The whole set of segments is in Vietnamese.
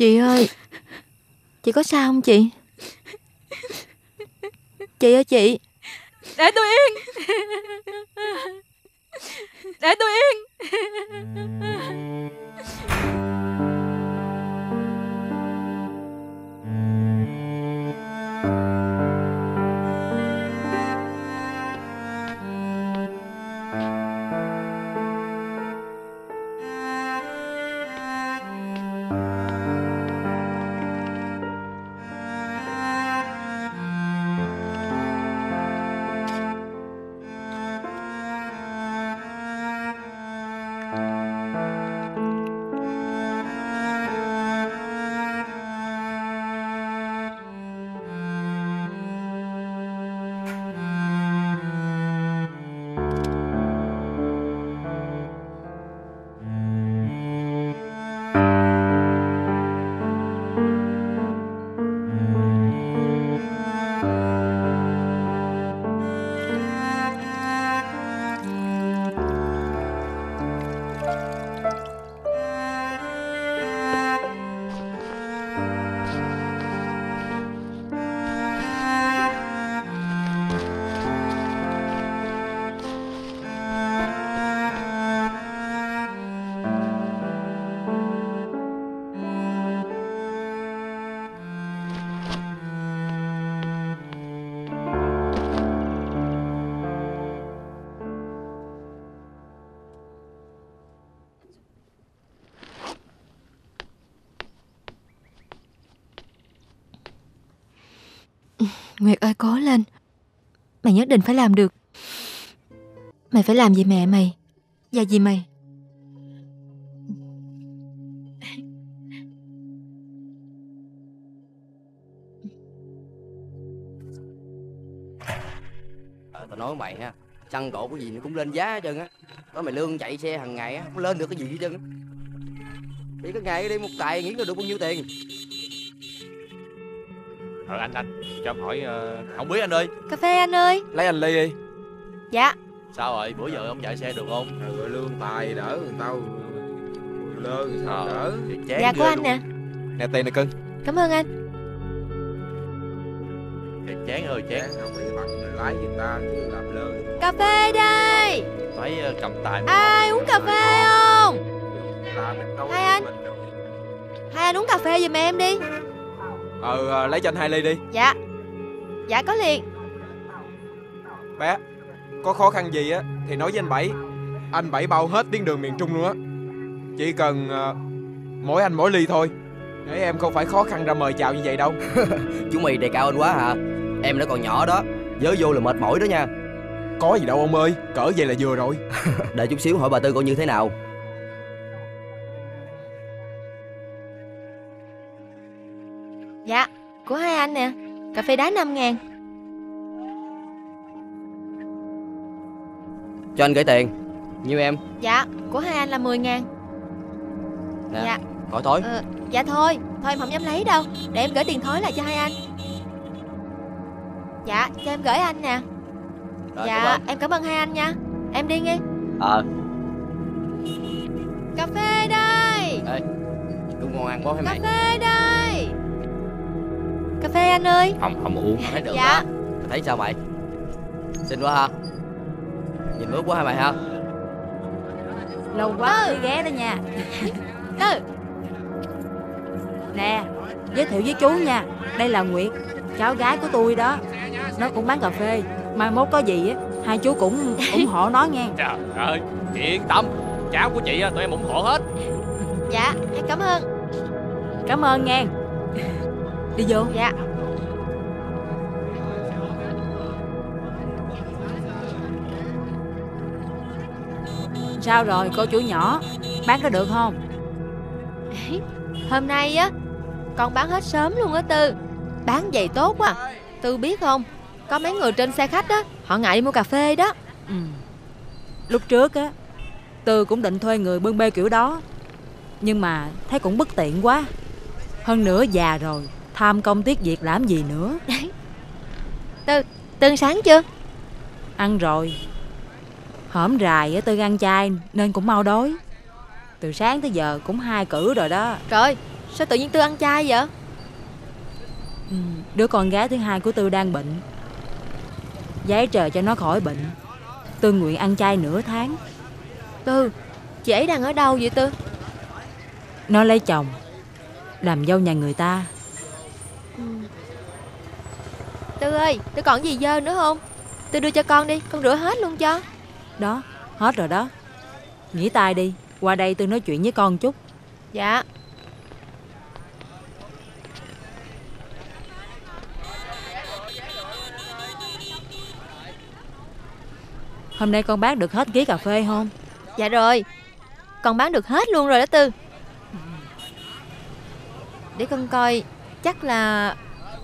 Chị ơi, chị có sao không chị? Chị ơi chị. Để tôi yên. Để tôi yên. Nguyệt ơi cố lên. Mày nhất định phải làm được. Mày phải làm vì mẹ mày và vì mày. Tao nói với mày ha, xăng cộ cái gì nó cũng lên giá hết trơn á. Đó mày lương chạy xe hàng ngày á, không lên được cái gì hết trơn á. Đi cái ngày đi một tài nghĩ nó được bao nhiêu tiền. Anh cho em hỏi, không biết anh ơi. Cà phê anh ơi. Lấy anh ly đi. Dạ. Sao rồi, bữa giờ ông chạy xe được không? Rồi lương tài đỡ người tao lơ sao đỡ. Dạ của anh nè. Nè tiền nè cưng. Cảm ơn anh. Chán ơi chán. Không bị bằng lái người ta chứ làm lơ. Cà phê đây. Phải cầm tay. Ai uống cà phê không? Hai anh. Mình... Hai anh uống cà phê giùm em đi. Lấy cho anh 2 ly đi. Dạ. Dạ có liền. Bé, có khó khăn gì á thì nói với anh Bảy. Anh Bảy bao hết tuyến đường miền Trung luôn á. Chỉ cần mỗi anh mỗi ly thôi, để em không phải khó khăn ra mời chào như vậy đâu. Chú mày đề cao anh quá hả? Em nó còn nhỏ đó, dớ vô là mệt mỏi đó nha. Có gì đâu ông ơi, cỡ vậy là vừa rồi. Đợi chút xíu hỏi bà Tư coi như thế nào. Dạ, của hai anh nè. Cà phê đá 5.000. Cho anh gửi tiền. Nhiêu em? Dạ, của hai anh là 10.000. Nè, dạ. Khỏi thối. Dạ thôi em không dám lấy đâu. Để em gửi tiền thối lại cho hai anh. Dạ, cho em gửi anh nè. Rồi, dạ, em cảm ơn hai anh nha. Em đi nghe. Cà phê đây. Ê, cũng ngon ăn quá hay mày? Cà phê đây. Cà phê anh ơi. Không uống. Thấy được dạ. đó. Thấy sao mày? Xinh quá ha. Nhìn ướt quá hả mày ha? Lâu quá mới ghé đó nha. Tư. Nè, giới thiệu với chú nha. Đây là Nguyệt, cháu gái của tôi đó. Nó cũng bán cà phê. Mai mốt có gì á, hai chú cũng ủng hộ nó nghe. Trời ơi, chị yên tâm. Cháu của chị tụi em ủng hộ hết. Dạ, em cảm ơn. Cảm ơn nghe. Đi vô. Dạ. Sao rồi cô chủ nhỏ, bán có được không? Hôm nay á, con bán hết sớm luôn á Tư. Bán vậy tốt quá. Tư biết không, có mấy người trên xe khách á, họ ngại đi mua cà phê đó. Lúc trước á, Tư cũng định thuê người bưng bê kiểu đó, nhưng mà thấy cũng bất tiện quá. Hơn nữa già rồi, tham công tiếc việc làm gì nữa. Tư ăn sáng chưa? Ăn rồi. Hổm rày á, Tư ăn chay nên cũng mau đói. Từ sáng tới giờ cũng 2 cữ rồi đó. Trời ơi, Sao tự nhiên Tư ăn chay vậy? Đứa con gái thứ hai của Tư đang bệnh. Giái trời cho nó khỏi bệnh, Tư nguyện ăn chay nửa tháng. Tư, chị ấy đang ở đâu vậy Tư? Nó lấy chồng, làm dâu nhà người ta. Tư ơi, Tư còn gì dơ nữa không? Tư đưa cho con đi, con rửa hết luôn cho. Đó, hết rồi đó. Nghỉ tay đi, qua đây Tư nói chuyện với con chút. Dạ. Hôm nay con bán được hết ký cà phê không? Dạ rồi, con bán được hết luôn rồi đó Tư. Để con coi, chắc là...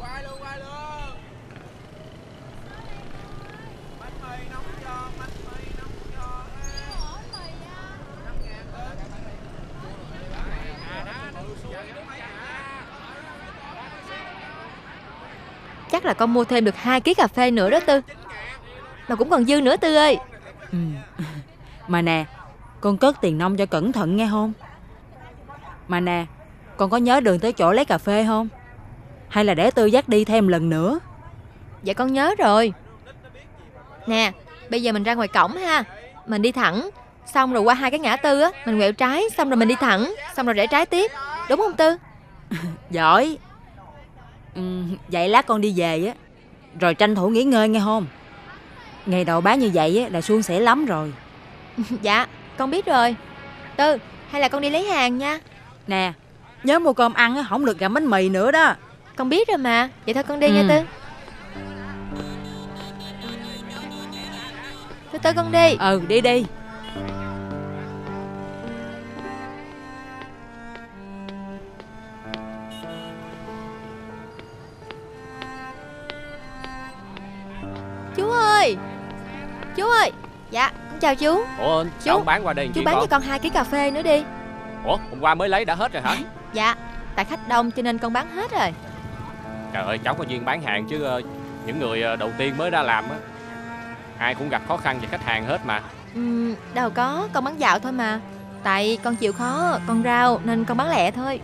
Chắc là con mua thêm được 2 ký cà phê nữa đó Tư. Mà cũng còn dư nữa Tư ơi. Mà nè, con cất tiền nong cho cẩn thận nghe không? Mà nè, con có nhớ đường tới chỗ lấy cà phê không? Hay là để Tư dắt đi thêm lần nữa? Dạ con nhớ rồi. Nè, bây giờ mình ra ngoài cổng ha. Mình đi thẳng, xong rồi qua 2 cái ngã tư á, mình quẹo trái, xong rồi mình đi thẳng, xong rồi rẽ trái tiếp. Đúng không Tư? Giỏi. Vậy lát con đi về á, rồi tranh thủ nghỉ ngơi nghe không? Ngày đầu bán như vậy á là suôn sẻ lắm rồi. Dạ, con biết rồi. Tư, hay là con đi lấy hàng nha. Nè, nhớ mua cơm ăn á, không được gặm bánh mì nữa đó. Con biết rồi mà. Vậy thôi con đi nha Tư. Từ từ con đi. Đi đi. Chú ơi. Chú ơi. Dạ, con chào chú. Ủa sao ông bán qua đây làm Chú chi bán con? cho con 2 ký cà phê nữa đi. Ủa hôm qua mới lấy đã hết rồi hả? Dạ, tại khách đông cho nên con bán hết rồi. Trời ơi cháu có duyên bán hàng chứ những người đầu tiên mới ra làm á, ai cũng gặp khó khăn về khách hàng hết mà. Đâu có, con bán dạo thôi mà. Tại con chịu khó, con rau nên con bán lẹ thôi.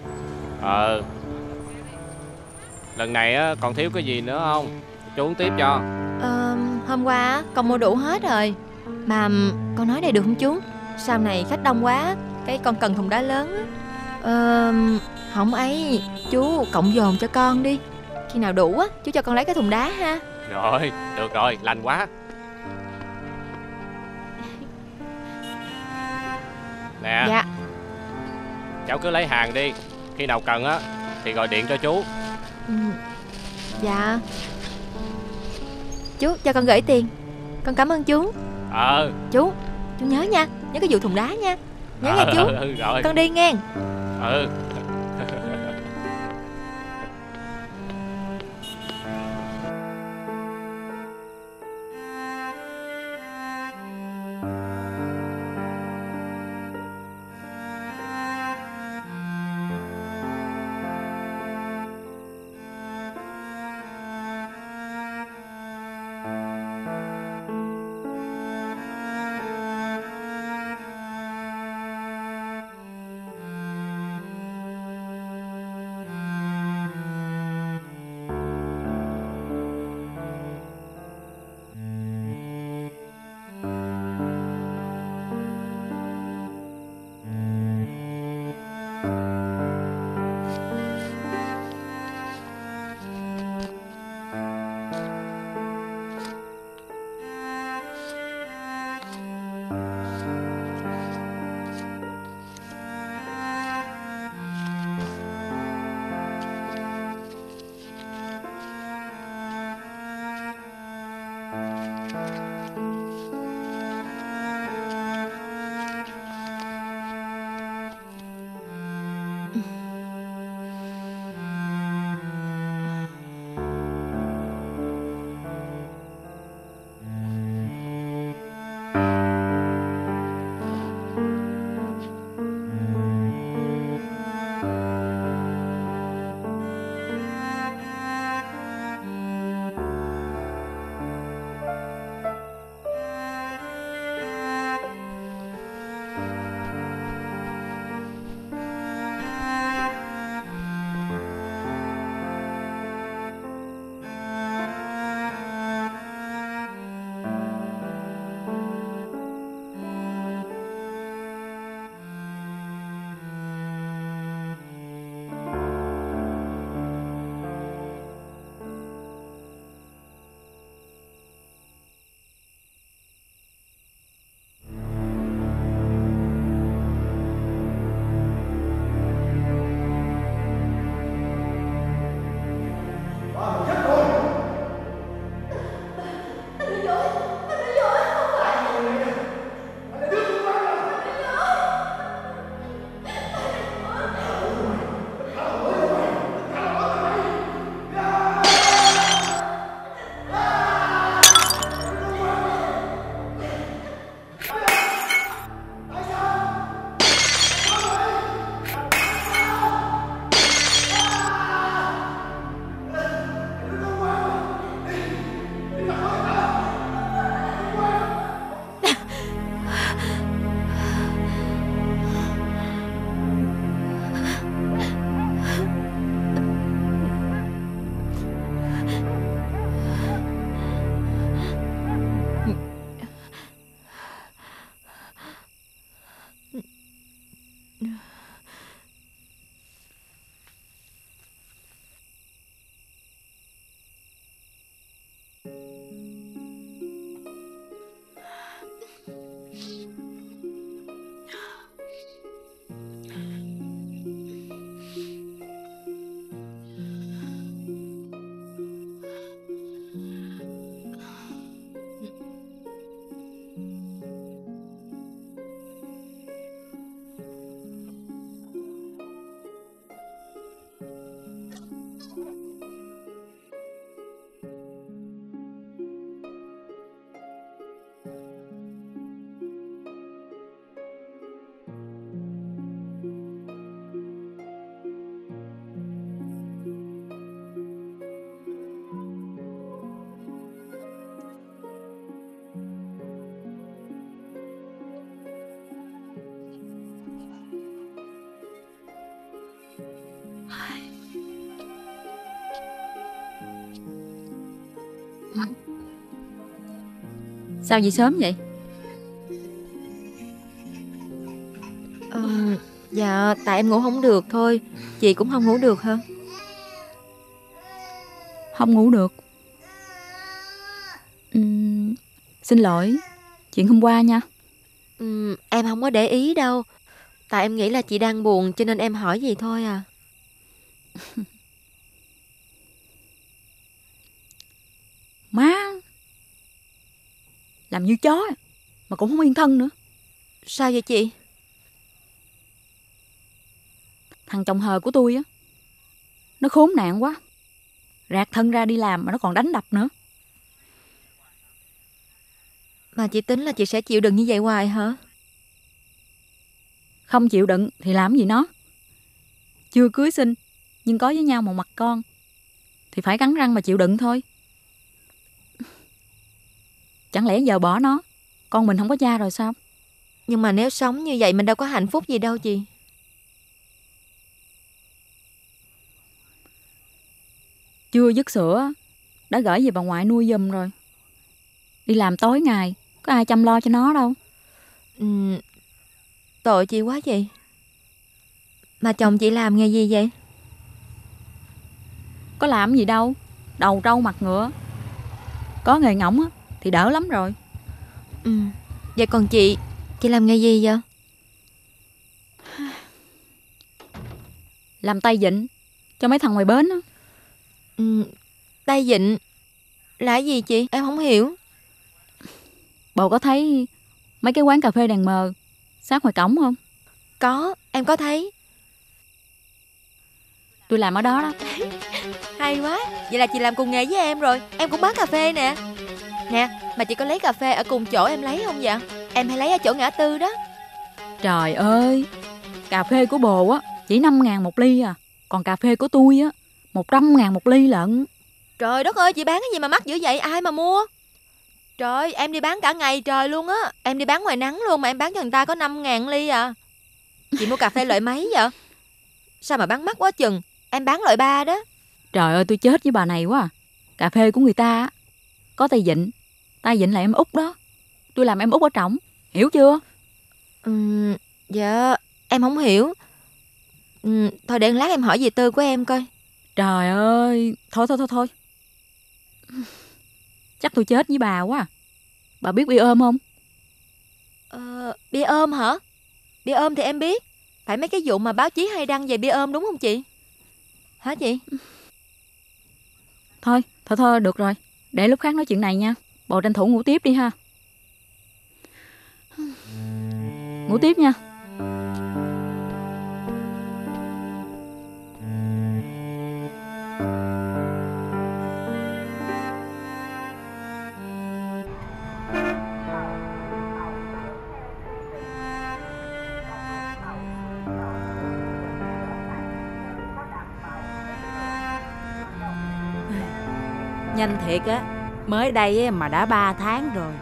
Lần này á còn thiếu cái gì nữa không? Chú uống tiếp cho. Hôm qua á, con mua đủ hết rồi. Mà con nói này được không chú? Sau này khách đông quá, cái con cần thùng đá lớn á. Không ấy, chú cộng dồn cho con đi. Khi nào đủ á, chú cho con lấy cái thùng đá ha. Rồi, được rồi, lành quá. Nè, Dạ. cháu cứ lấy hàng đi. Khi nào cần á thì gọi điện cho chú. Dạ. Chú cho con gửi tiền. Con cảm ơn chú. Chú nhớ nha, nhớ cái vụ thùng đá nha. Nhớ nha chú. Rồi. Con đi nghe. Sao vậy sớm vậy? Dạ tại em ngủ không được thôi. Chị cũng không ngủ được hả? Không ngủ được. Xin lỗi chuyện hôm qua nha. Em không có để ý đâu. Tại em nghĩ là chị đang buồn cho nên em hỏi gì thôi à. Má, làm như chó mà cũng không yên thân nữa. Sao vậy chị? Thằng chồng hờ của tôi á, nó khốn nạn quá. Rạc thân ra đi làm mà nó còn đánh đập nữa. Mà chị tính là chị sẽ chịu đựng như vậy hoài hả? Không chịu đựng thì làm gì nó. Chưa cưới xin nhưng có với nhau một mặt con thì phải cắn răng mà chịu đựng thôi. Chẳng lẽ giờ bỏ nó, con mình không có cha rồi sao? Nhưng mà nếu sống như vậy mình đâu có hạnh phúc gì đâu chị. Chưa dứt sữa đã gửi về bà ngoại nuôi giùm rồi. Đi làm tối ngày có ai chăm lo cho nó đâu. Tội chị quá vậy. Mà chồng chị làm nghề gì vậy? Có làm gì đâu, đầu trâu mặt ngựa. Có nghề ngỗng á thì đỡ lắm rồi. Vậy còn chị làm nghề gì vậy? Làm tay vịn cho mấy thằng ngoài bến á. Tay vịn là gì chị? Em không hiểu. Bồ có thấy mấy cái quán cà phê đèn mờ sát ngoài cổng không? Có, em có thấy. Tôi làm ở đó đó. Hay quá. Vậy là chị làm cùng nghề với em rồi. Em cũng bán cà phê nè. Nè, mà chị có lấy cà phê ở cùng chỗ em lấy không vậy? Em hay lấy ở chỗ ngã tư đó. Trời ơi, cà phê của bồ á chỉ 5.000 một ly à. Còn cà phê của tôi á 100.000 một ly lận. Trời đất ơi, chị bán cái gì mà mắc dữ vậy? Ai mà mua? Trời, em đi bán cả ngày trời luôn á. Em đi bán ngoài nắng luôn mà em bán cho người ta có 5.000 ly à. Chị mua cà phê loại mấy vậy? Sao mà bán mắc quá chừng? Em bán loại 3 đó. Trời ơi, tôi chết với bà này quá à. Cà phê của người ta có tay vịn. Tay vịn là em út đó. Tôi làm em út ở trỏng, hiểu chưa? Dạ, em không hiểu. Thôi để lát em hỏi dì Tư của em coi. Trời ơi, thôi. Chắc tôi chết với bà quá à. Bà biết bia ôm không? Bia ôm hả? Bia ôm thì em biết. Phải mấy cái vụ mà báo chí hay đăng về bia ôm đúng không chị? Hả chị? Thôi, được rồi. Để lúc khác nói chuyện này nha. Bồ tranh thủ ngủ tiếp đi ha. Ngủ tiếp nha. Nhanh thiệt á. Mới đây mà đã 3 tháng rồi.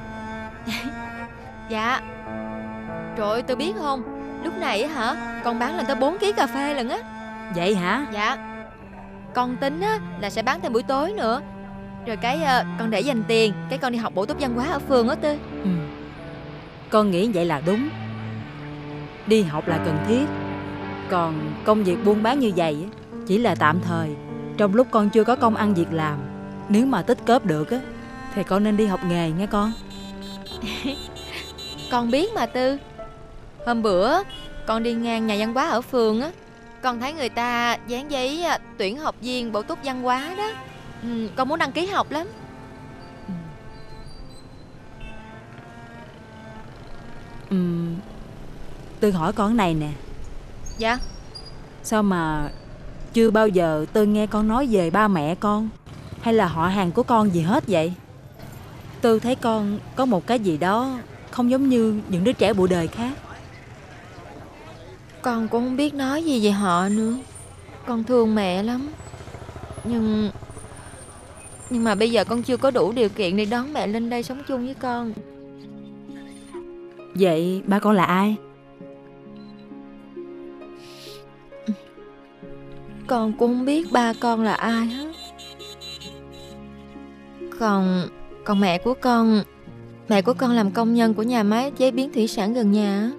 Dạ. Trời ơi, tôi biết không? Lúc này á hả, con bán lên tới 4 kg cà phê lần á. Vậy hả? Dạ. Con tính á là sẽ bán thêm buổi tối nữa. Rồi cái con để dành tiền, cái con đi học bổ túc văn hóa ở phường á Tư. Con nghĩ vậy là đúng. Đi học là cần thiết. Còn công việc buôn bán như vậy chỉ là tạm thời, trong lúc con chưa có công ăn việc làm. Nếu mà tích cóp được á thì con nên đi học nghề nghe con. Con biết mà Tư. Hôm bữa con đi ngang nhà văn hóa ở phường á, con thấy người ta dán giấy tuyển học viên bổ túc văn hóa đó. Con muốn đăng ký học lắm. Tôi hỏi con này nè. Dạ. Sao mà chưa bao giờ tôi nghe con nói về ba mẹ con hay là họ hàng của con gì hết vậy? Tôi thấy con có một cái gì đó không giống như những đứa trẻ bụi đời khác. Con cũng không biết nói gì về họ nữa. Con thương mẹ lắm. Nhưng mà bây giờ con chưa có đủ điều kiện để đón mẹ lên đây sống chung với con. Vậy ba con là ai? Con cũng không biết ba con là ai hết. Còn mẹ của con Mẹ của con làm công nhân của nhà máy chế biến thủy sản gần nhà á.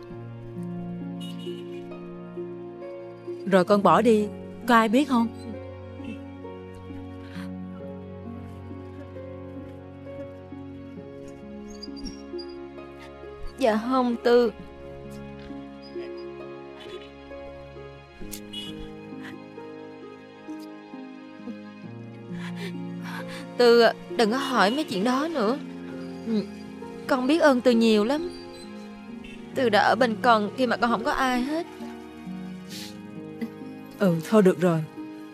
Rồi con bỏ đi, có ai biết không? Dạ không Tư. Tư đừng có hỏi mấy chuyện đó nữa. Con biết ơn Tư nhiều lắm. Tư đã ở bên con khi mà con không có ai hết. Thôi được rồi.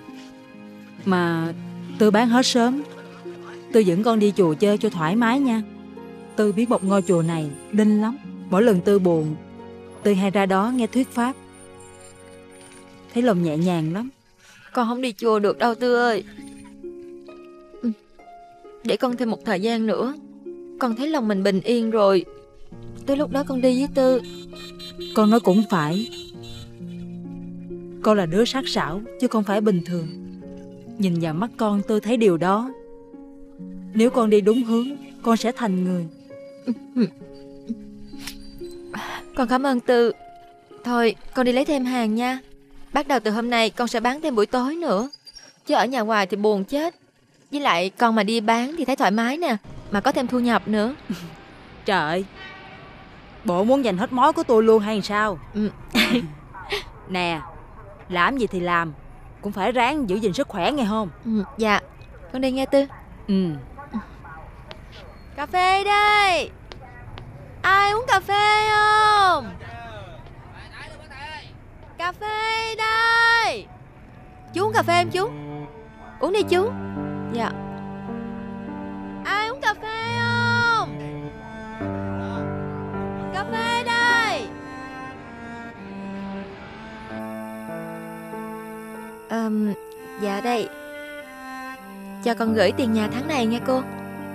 Mà Tư bán hết sớm, Tư dẫn con đi chùa chơi cho thoải mái nha. Tư biết một ngôi chùa này linh lắm. Mỗi lần Tư buồn, Tư hay ra đó nghe thuyết pháp, thấy lòng nhẹ nhàng lắm. Con không đi chùa được đâu Tư ơi. Để con thêm một thời gian nữa. Con thấy lòng mình bình yên rồi, tới lúc đó con đi với Tư. Con nói cũng phải. Con là đứa sắc sảo chứ không phải bình thường. Nhìn vào mắt con, Tư thấy điều đó. Nếu con đi đúng hướng, con sẽ thành người. Con cảm ơn Tư. Thôi con đi lấy thêm hàng nha. Bắt đầu từ hôm nay con sẽ bán thêm buổi tối nữa. Chứ ở nhà ngoài thì buồn chết. Với lại con mà đi bán thì thấy thoải mái nè, mà có thêm thu nhập nữa. Trời, bộ muốn dành hết mối của tôi luôn hay sao? Nè, làm gì thì làm, cũng phải ráng giữ gìn sức khỏe nghe không? Dạ, con đi nghe Tư. Cà phê đây. Ai uống cà phê không? Cà phê đây. Chú uống cà phê không chú? Uống đi chú. Dạ. Ai uống cà phê không? Cà phê đây. Dạ đây. Cho con gửi tiền nhà tháng này nghe cô.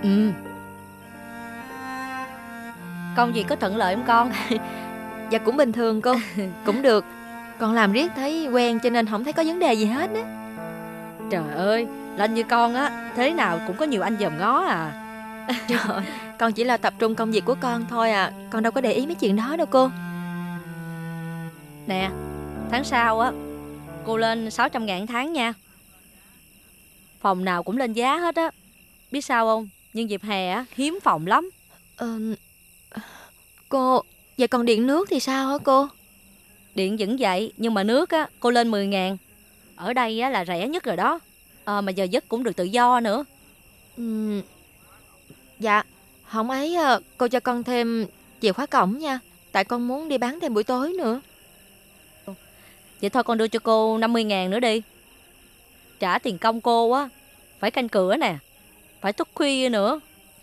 Công việc có thuận lợi không con? Dạ cũng bình thường cô. Cũng được. Con làm riết thấy quen cho nên không thấy có vấn đề gì hết á. Trời ơi, lên như con á, thế nào cũng có nhiều anh dòm ngó à. Trời ơi, con chỉ là tập trung công việc của con thôi à. Con đâu có để ý mấy chuyện đó đâu cô. Nè, tháng sau á, cô lên 600.000 tháng nha. Phòng nào cũng lên giá hết á. Biết sao không? Nhưng dịp hè á, hiếm phòng lắm. Cô, vậy còn điện nước thì sao hả cô? Điện vẫn vậy, nhưng mà nước á, cô lên 10.000. Ở đây á, là rẻ nhất rồi đó. Mà giờ giấc cũng được tự do nữa. Dạ, không ấy cô cho con thêm chìa khóa cổng nha. Tại con muốn đi bán thêm buổi tối nữa. Vậy thôi con đưa cho cô 50.000 nữa đi. Trả tiền công cô á, phải canh cửa nè, phải thức khuya nữa.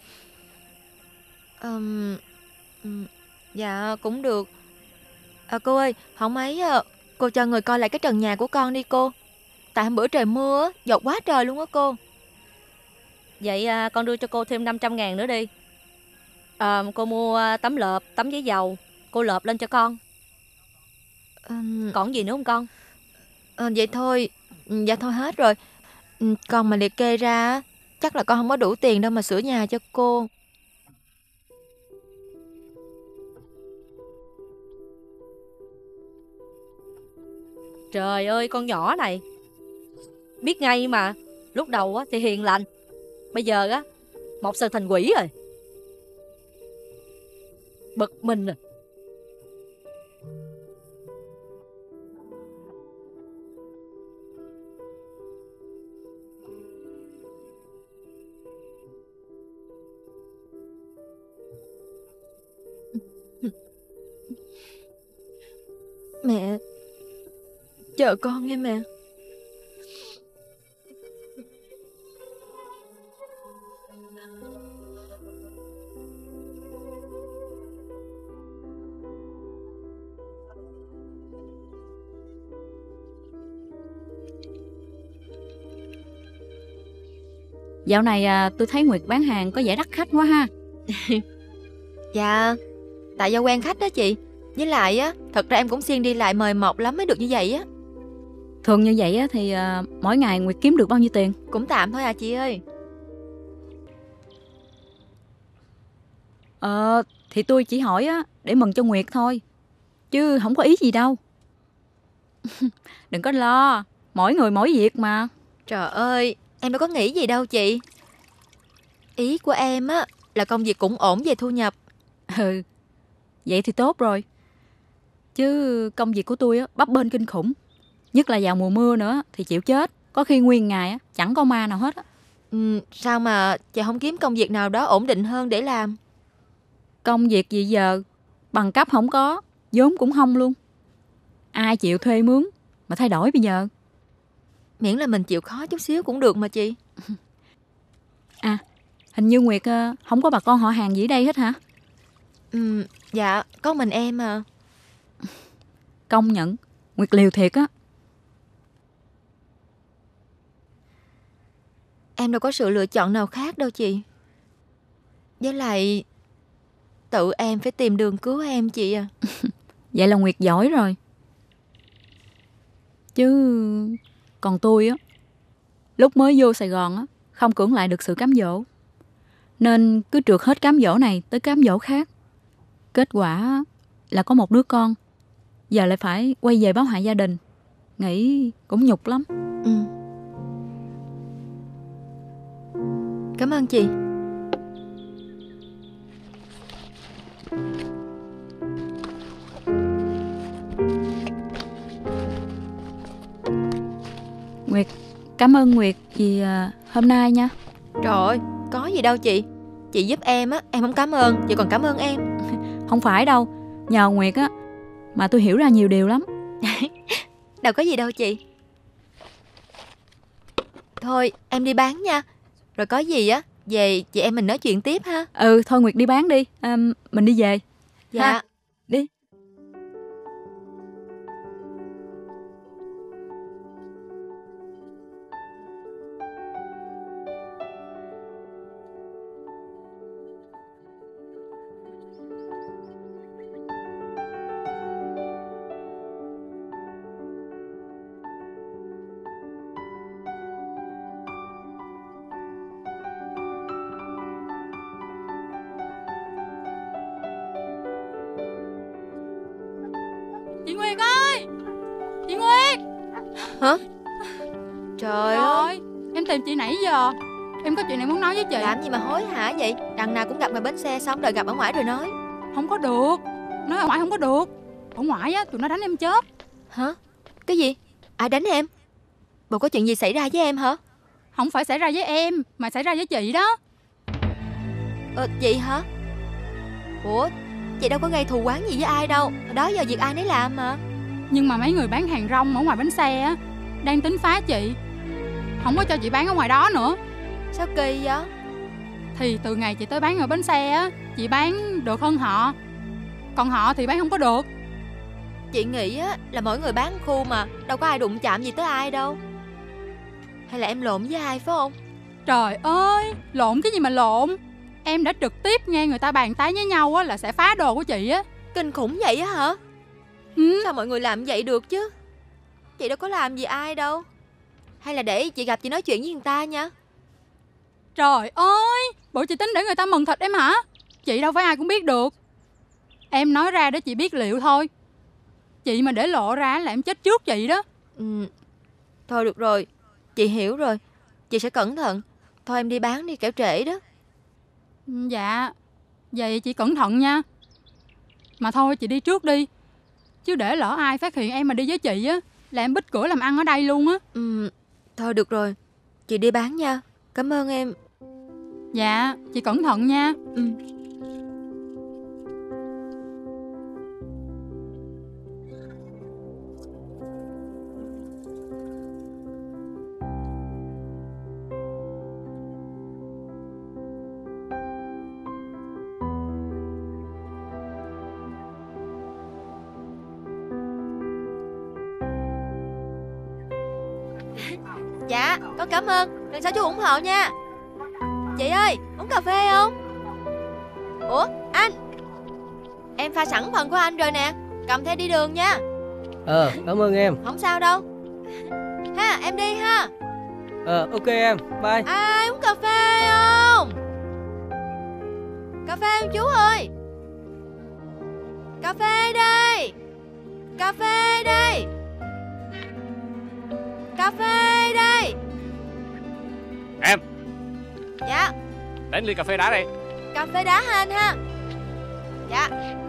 Dạ cũng được. Cô ơi, không ấy cô cho người coi lại cái trần nhà của con đi cô. Tại hôm bữa trời mưa á, dột quá trời luôn á cô. Vậy con đưa cho cô thêm 500.000 nữa đi. Cô mua tấm lợp, tấm giấy dầu, cô lợp lên cho con. Còn gì nữa không con? Vậy thôi. Dạ thôi hết rồi. Con mà liệt kê ra chắc là con không có đủ tiền đâu mà sửa nhà cho cô. Trời ơi, con nhỏ này biết ngay mà. Lúc đầu á thì hiền lành, bây giờ á một sờ thành quỷ rồi. Bực mình à. Mẹ, chờ con nghe mẹ. Dạo này tôi thấy Nguyệt bán hàng có vẻ đắt khách quá ha. Dạ, tại do quen khách đó chị. Với lại á, thật ra em cũng xuyên đi lại mời mọc lắm mới được như vậy á. Thường như vậy thì mỗi ngày Nguyệt kiếm được bao nhiêu tiền? Cũng tạm thôi à chị ơi. Thì tôi chỉ hỏi á để mừng cho Nguyệt thôi, chứ không có ý gì đâu. Đừng có lo, mỗi người mỗi việc mà. Trời ơi, em đâu có nghĩ gì đâu chị. Ý của em á là công việc cũng ổn về thu nhập. Ừ, vậy thì tốt rồi. Chứ công việc của tôi á bấp bênh kinh khủng. Nhất là vào mùa mưa nữa thì chịu chết. Có khi nguyên ngày á chẳng có ma nào hết á. Sao mà chị không kiếm công việc nào đó ổn định hơn để làm? Công việc gì giờ, bằng cấp không có, vốn cũng không luôn. Ai chịu thuê mướn mà thay đổi bây giờ? Miễn là mình chịu khó chút xíu cũng được mà chị. À, hình như Nguyệt không có bà con họ hàng gì ở đây hết hả? Dạ, có mình em à. Công nhận, Nguyệt liều thiệt á. Em đâu có sự lựa chọn nào khác đâu chị. Với lại tự em phải tìm đường cứu em chị à. Vậy là Nguyệt giỏi rồi. Chứ còn tôi á, lúc mới vô Sài Gòn á, không cưỡng lại được sự cám dỗ, nên cứ trượt hết cám dỗ này tới cám dỗ khác. Kết quả là có một đứa con, giờ lại phải quay về báo hại gia đình. Nghĩ cũng nhục lắm. Cảm ơn chị. Nguyệt, cảm ơn Nguyệt vì hôm nay nha. Trời ơi, có gì đâu chị. Chị giúp em á, em không cảm ơn, chị còn cảm ơn em. Không phải đâu, nhờ Nguyệt á mà tôi hiểu ra nhiều điều lắm. Đâu có gì đâu chị. Thôi em đi bán nha. Rồi có gì á về chị em mình nói chuyện tiếp ha. Ừ, thôi Nguyệt đi bán đi, mình đi về. Dạ ha. Đi. Chị Nguyệt ơi! Chị Nguyệt! Hả? Trời ơi, Em tìm chị nãy giờ. Em có chuyện này muốn nói với chị. làm gì mà hối hả vậy? Đằng nào cũng gặp ngoài bến xe, xong rồi gặp ở ngoài rồi nói. Không có được. Nói ở ngoài không có được. Ở ngoài á, tụi nó đánh em chết. Hả? Cái gì? Ai đánh em? Bộ có chuyện gì xảy ra với em hả? Không phải xảy ra với em, mà xảy ra với chị đó. Chị hả? Ủa, chị đâu có gây thù oán gì với ai đâu. Đó giờ việc ai nấy làm mà. Nhưng mà mấy người bán hàng rong ở ngoài bến xe á đang tính phá chị, không có cho chị bán ở ngoài đó nữa. Sao kỳ vậy? Thì từ ngày chị tới bán ở bến xe á, chị bán được hơn họ, còn họ thì bán không có được. Chị nghĩ á là mỗi người bán khu mà, đâu có ai đụng chạm gì tới ai đâu. Hay là em lộn với ai phải không? Trời ơi, lộn cái gì mà lộn. Em đã trực tiếp nghe người ta bàn tán với nhau á là sẽ phá đồ của chị á. Kinh khủng vậy á hả? Sao mọi người làm vậy được chứ? Chị đâu có làm gì ai đâu. Hay là để chị gặp chị nói chuyện với người ta nha. Trời ơi, bộ chị tính để người ta mừng thịt em hả? Chị đâu phải ai cũng biết được. Em nói ra để chị biết liệu thôi. Chị mà để lộ ra là em chết trước chị đó. Thôi được rồi, chị hiểu rồi. Chị sẽ cẩn thận. Thôi em đi bán đi, kẻo trễ đó. Dạ, vậy chị cẩn thận nha. Mà thôi chị đi trước đi. Chứ để lỡ ai phát hiện em mà đi với chị á là em bít cửa làm ăn ở đây luôn á. Thôi được rồi, chị đi bán nha. Cảm ơn em. Dạ, chị cẩn thận nha. Dạ, con cảm ơn. Lần sau chú ủng hộ nha. Chị ơi, uống cà phê không? Ủa, anh? Em pha sẵn phần của anh rồi nè. Cầm theo đi đường nha. Cảm ơn em. Không sao đâu. Ha, em đi ha. Ok em, bye. Ai uống cà phê không? Cà phê chú ơi. Cà phê đây. Cà phê đây. Cà phê đây. Em. Dạ. Đến ly cà phê đá đây. Cà phê đá hả anh ha? Dạ.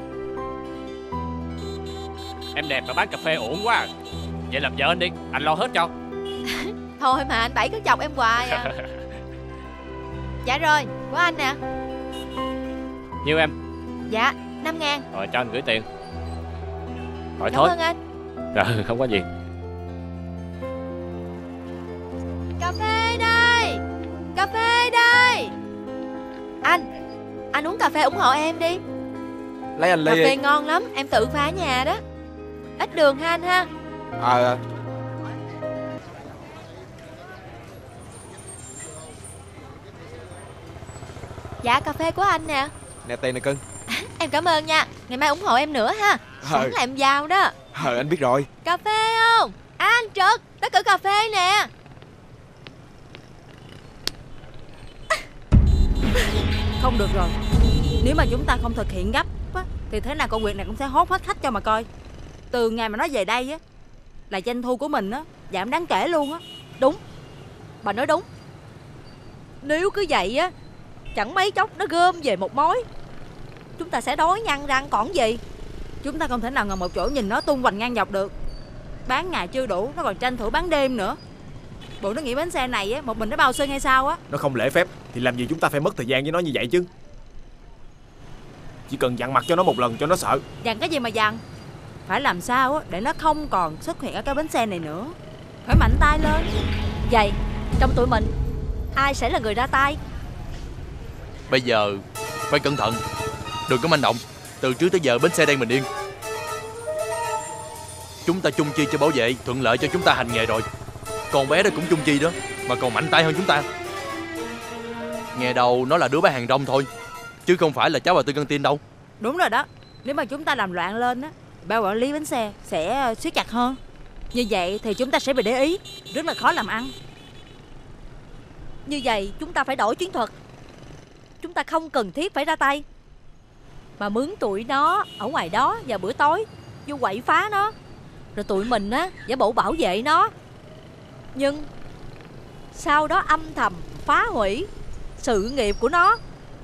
Em đẹp mà bán cà phê ổn quá. Vậy làm vợ anh đi, anh lo hết cho. Thôi mà anh Bảy cứ chọc em hoài à. Dạ rồi, của anh nè. Nhiêu em? Dạ, 5.000. Rồi cho anh gửi tiền. Rồi Cảm thôi. ơn anh. Rồi không có gì. Cà phê đây. Cà phê đây. Anh uống cà phê ủng hộ em đi. Lấy anh Cà ly phê đi. ngon lắm, em tự pha ở nhà đó. Ít đường ha anh ha. Dạ cà phê của anh nè. Nè tiền nè cưng. Em cảm ơn nha. Ngày mai ủng hộ em nữa ha. Sẵn là em giàu đó. Anh biết rồi. Cà phê không? Anh Trực, tới cử cà phê nè. Không được rồi. Nếu mà chúng ta không thực hiện gấp á, thì thế nào con Nguyệt này cũng sẽ hốt hết khách cho mà coi. Từ ngày mà nó về đây á, là doanh thu của mình á giảm đáng kể luôn á. Đúng. Bà nói đúng. Nếu cứ vậy á, chẳng mấy chốc nó gom về một mối, chúng ta sẽ đói nhăn răng còn gì. Chúng ta không thể nào ngồi một chỗ nhìn nó tung hoành ngang dọc được. Bán ngày chưa đủ, nó còn tranh thủ bán đêm nữa. Bộ nó nghĩ bánh xe này á, một mình nó bao xương hay sao á. Nó không lễ phép thì làm gì chúng ta phải mất thời gian với nó như vậy chứ. Chỉ cần dặn mặt cho nó một lần cho nó sợ. Dặn cái gì mà dặn? Phải làm sao á để nó không còn xuất hiện ở cái bánh xe này nữa. Phải mạnh tay lên. Vậy trong tụi mình ai sẽ là người ra tay? Bây giờ phải cẩn thận, đừng có manh động. Từ trước tới giờ bến xe đang bình yên. Chúng ta chung chi cho bảo vệ, thuận lợi cho chúng ta hành nghề rồi. Con bé đó cũng chung chi đó, mà còn mạnh tay hơn chúng ta. Nghe đâu nó là đứa bán hàng rong thôi, chứ không phải là cháu bà Tư căng tin đâu. Đúng rồi đó. Nếu mà chúng ta làm loạn lên á, ban quản lý bến xe sẽ siết chặt hơn. Như vậy thì chúng ta sẽ bị để ý, rất là khó làm ăn. Như vậy chúng ta phải đổi chiến thuật. Chúng ta không cần thiết phải ra tay, mà mướn tụi nó ở ngoài đó vào bữa tối vô quậy phá nó, rồi tụi mình á giả bộ bảo vệ nó, nhưng sau đó âm thầm phá hủy sự nghiệp của nó.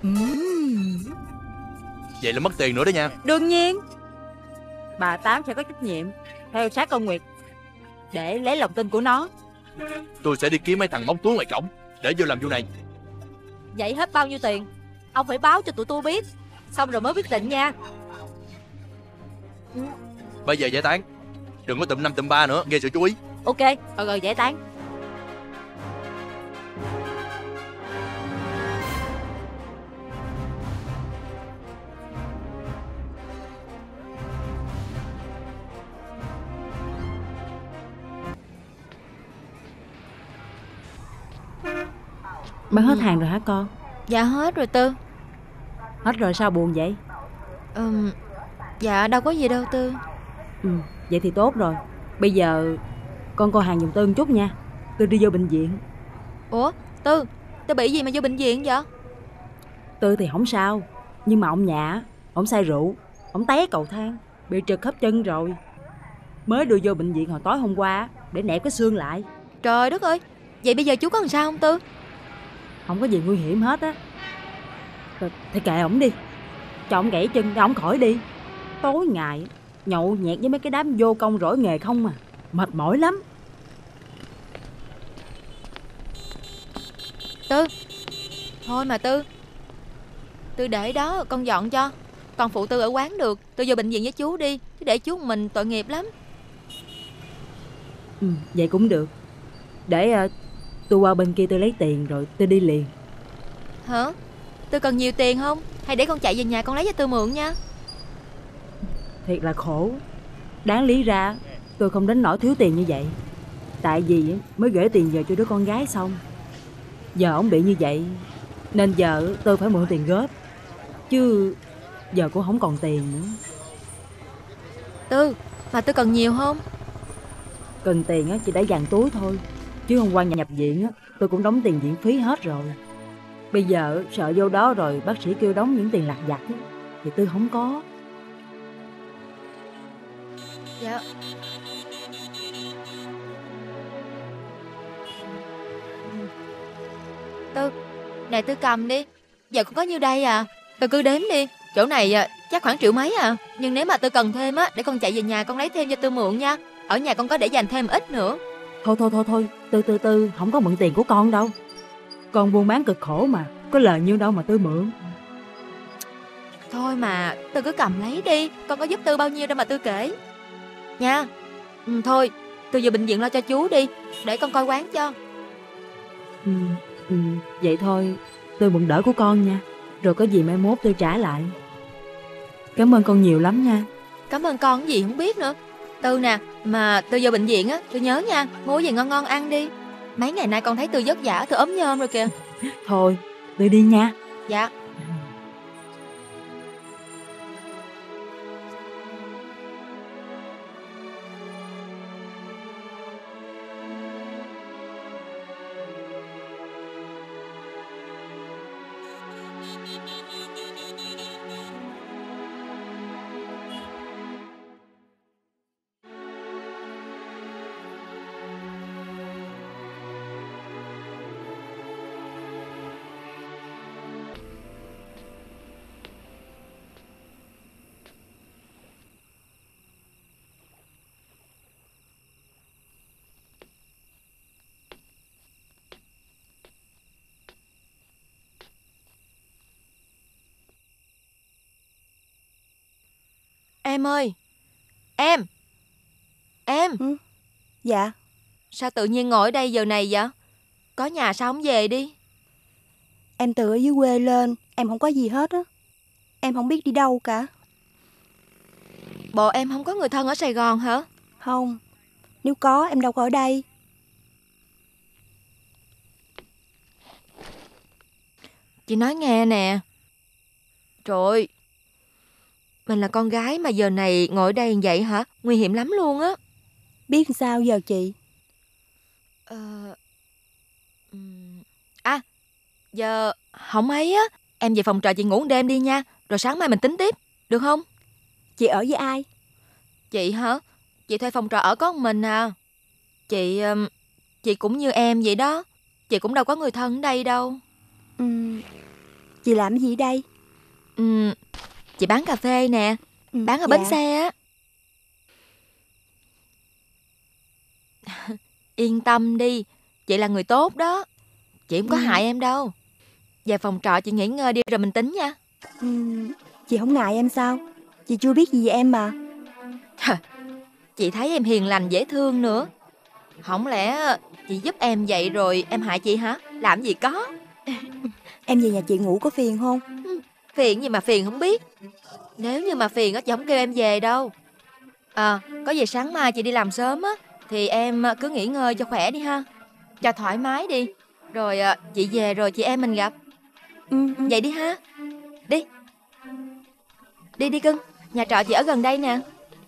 Vậy là mất tiền nữa đó nha. Đương nhiên bà Tám sẽ có trách nhiệm theo sát con Nguyệt để lấy lòng tin của nó. Tôi sẽ đi kiếm mấy thằng móc túi ngoài cổng để vô làm vụ này. Vậy hết bao nhiêu tiền ông phải báo cho tụi tôi biết, xong rồi mới quyết định nha. Bây giờ giải tán, đừng có tụm 5 tụm 3 nữa, gây sự chú ý. Ok. Rồi giải tán. Bán hết hàng rồi hả con? Dạ hết rồi Tư. Hết rồi sao buồn vậy? Dạ đâu có gì đâu Tư. Vậy thì tốt rồi. Bây giờ con coi hàng giùm Tư một chút nha. Tư đi vô bệnh viện. Ủa Tư bị gì mà vô bệnh viện vậy? Tư thì không sao, nhưng mà ông Nhã, ông say rượu, ông té cầu thang, bị trật khớp chân rồi. Mới đưa vô bệnh viện hồi tối hôm qua để nẹp cái xương lại. Trời đất ơi. Vậy bây giờ chú có làm sao không Tư? Không có gì nguy hiểm hết á. Thì kệ ổng đi, cho ổng gãy chân cho ổng khỏi đi. Tối ngày nhậu nhẹt với mấy cái đám vô công rỗi nghề không mà, mệt mỏi lắm. Tư, thôi mà Tư để đó con dọn cho. Con phụ Tư ở quán được. Tư vô bệnh viện với chú đi, chứ để chú mình tội nghiệp lắm. Vậy cũng được. Để tôi qua bên kia tôi lấy tiền rồi tôi đi liền. Hả? Tư cần nhiều tiền không? Hay để con chạy về nhà con lấy cho Tư mượn nha. Thiệt là khổ. Đáng lý ra tôi không đến nỗi thiếu tiền như vậy. Tại vì mới gửi tiền về cho đứa con gái xong. Giờ ổng bị như vậy nên giờ tôi phải mượn tiền góp. Chứ giờ cũng không còn tiền nữa. Tư, mà Tư cần nhiều không? Cần tiền chỉ để dàn túi thôi. Chứ hôm qua nhập viện tôi cũng đóng tiền viện phí hết rồi. Bây giờ sợ vô đó rồi bác sĩ kêu đóng những tiền lặt vặt á, thì Tư không có. Dạ. Tư, này Tư cầm đi. Giờ cũng có nhiêu đây à? Tư cứ đếm đi. Chỗ này chắc khoảng triệu mấy à. Nhưng nếu mà Tư cần thêm á, để con chạy về nhà con lấy thêm cho Tư mượn nha. Ở nhà con có để dành thêm ít nữa. Thôi, Tư không có mượn tiền của con đâu. Con buôn bán cực khổ mà, có lời nhiêu đâu mà Tư mượn. Thôi mà, Tư cứ cầm lấy đi. Con có giúp Tư bao nhiêu đâu mà Tư kể nha. Thôi, Tư về bệnh viện lo cho chú đi, để con coi quán cho. Vậy thôi, Tư mượn đỡ của con nha. Rồi có gì mai mốt Tư trả lại. Cảm ơn con nhiều lắm nha. Cảm ơn con cái gì không biết nữa. Tư nè, mà Tư vô bệnh viện á, Tư nhớ nha, mua gì ngon ngon ăn đi. Mấy ngày nay con thấy Tư vất vả, Tư ốm nhom rồi kìa. Thôi, Tư đi nha. Dạ. Em ơi, em. Dạ. Sao tự nhiên ngồi ở đây giờ này vậy? Có nhà sao không về đi? Em từ ở dưới quê lên, em không có gì hết á. Em không biết đi đâu cả. Bộ em không có người thân ở Sài Gòn hả? Không, nếu có em đâu có ở đây. Chị nói nghe nè. Trời ơi, mình là con gái mà giờ này ngồi ở đây vậy hả? Nguy hiểm lắm luôn á. Biết sao giờ chị? Giờ không ấy á. Em về phòng trọ chị ngủ một đêm đi nha. Rồi sáng mai mình tính tiếp, được không? Chị ở với ai? Chị hả? Chị thuê phòng trọ ở có một mình à. Chị cũng như em vậy đó. Chị cũng đâu có người thân ở đây đâu. Chị làm gì ở đây? Chị bán cà phê nè. Bán ở bến xe á. Yên tâm đi, chị là người tốt đó. Chị không có hại em đâu. Về phòng trọ chị nghỉ ngơi đi rồi mình tính nha. Chị không ngại em sao? Chị chưa biết gì về em mà. Chị thấy em hiền lành dễ thương nữa. Không lẽ chị giúp em vậy rồi em hại chị hả? Làm gì có. Em về nhà chị ngủ có phiền không? Phiền gì mà phiền không biết. Nếu như mà phiền á chị không kêu em về đâu. Có gì sáng mai chị đi làm sớm á thì em cứ nghỉ ngơi cho khỏe đi ha. Cho thoải mái đi. Rồi chị về rồi chị em mình gặp. Vậy đi ha. Đi. Đi đi cưng. Nhà trọ chị ở gần đây nè.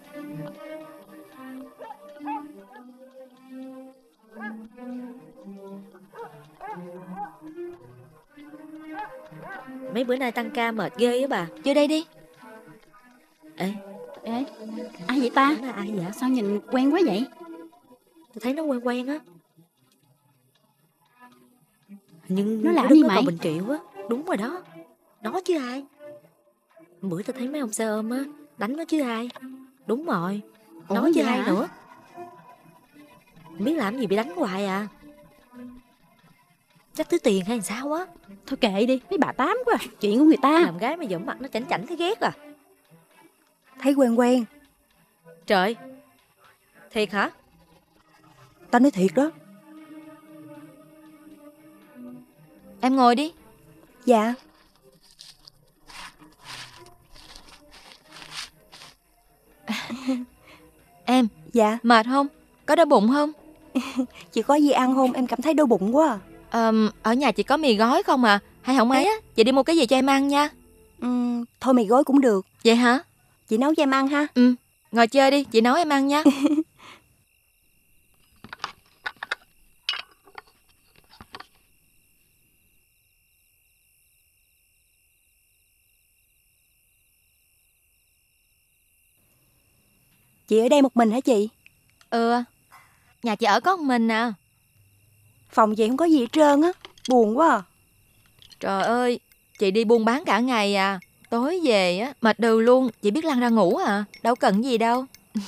Mấy bữa nay tăng ca mệt ghê á bà. Vô đây đi. Ê, ai vậy ta? Là ai vậy? Sao nhìn quen quá vậy? Tôi thấy nó quen quen á. Nhưng nó làm gì gì mày? mày? Bình Triệu á. Đúng rồi đó. Nó chứ ai. Bữa tôi thấy mấy ông xe ôm á đánh nó chứ ai. Đúng rồi. Nó chứ ai nữa. Không biết làm gì bị đánh hoài à. Chắc thứ tiền hay sao á. Thôi kệ đi, mấy bà tám quá. Chuyện của người ta. Làm gái mà giờ mặt nó chảnh chảnh thấy ghét à. Thấy quen quen. Trời. Thiệt hả? Tao nói thiệt đó. Em ngồi đi. Dạ. Em. Dạ. Mệt không? Có đau bụng không? Chị có gì ăn không? Em cảm thấy đau bụng quá à. Ở nhà chị có mì gói không à? Hay không ấy á, chị đi mua cái gì cho em ăn nha. Thôi mì gói cũng được. Vậy hả? Chị nấu cho em ăn ha. Ngồi chơi đi, chị nấu em ăn nha. Chị ở đây một mình hả chị? Ừ, nhà chị ở có một mình à. Phòng chị không có gì hết trơn á. Buồn quá à. Trời ơi, chị đi buôn bán cả ngày à. Tối về á, mệt đừ luôn. Chị biết lăn ra ngủ à. Đâu cần gì đâu.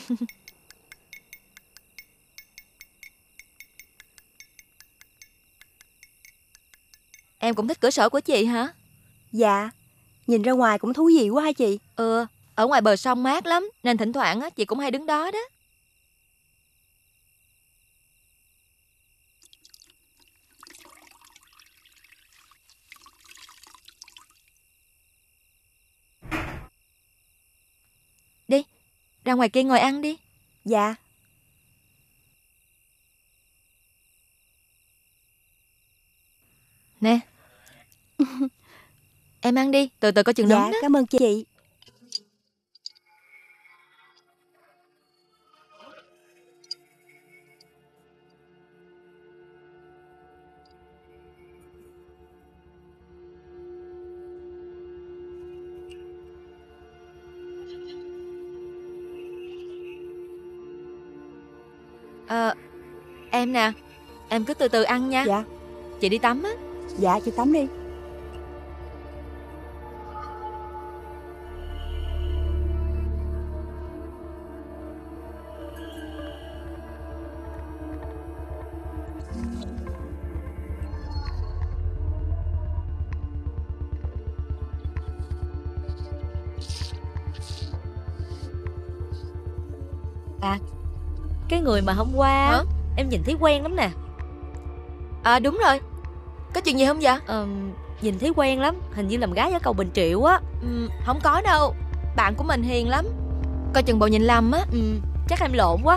Em cũng thích cửa sổ của chị hả? Dạ. Nhìn ra ngoài cũng thú vị quá hả chị? Ừ, ở ngoài bờ sông mát lắm. Nên thỉnh thoảng á, chị cũng hay đứng đó đó. Đi, ra ngoài kia ngồi ăn đi. Dạ. Nè. Em ăn đi, từ từ coi chừng dạ, nóng đó. Cảm ơn chị. Em nè, em cứ từ từ ăn nha. Dạ. Chị đi tắm á. Dạ, chị tắm đi. À, cái người mà hôm qua hả? Em nhìn thấy quen lắm nè. À đúng rồi. Có chuyện gì không vậy? Nhìn thấy quen lắm. Hình như làm gái ở cầu Bình Triệu á. Không có đâu. Bạn của mình hiền lắm. Coi chừng bộ nhìn lầm á. Chắc em lộn quá.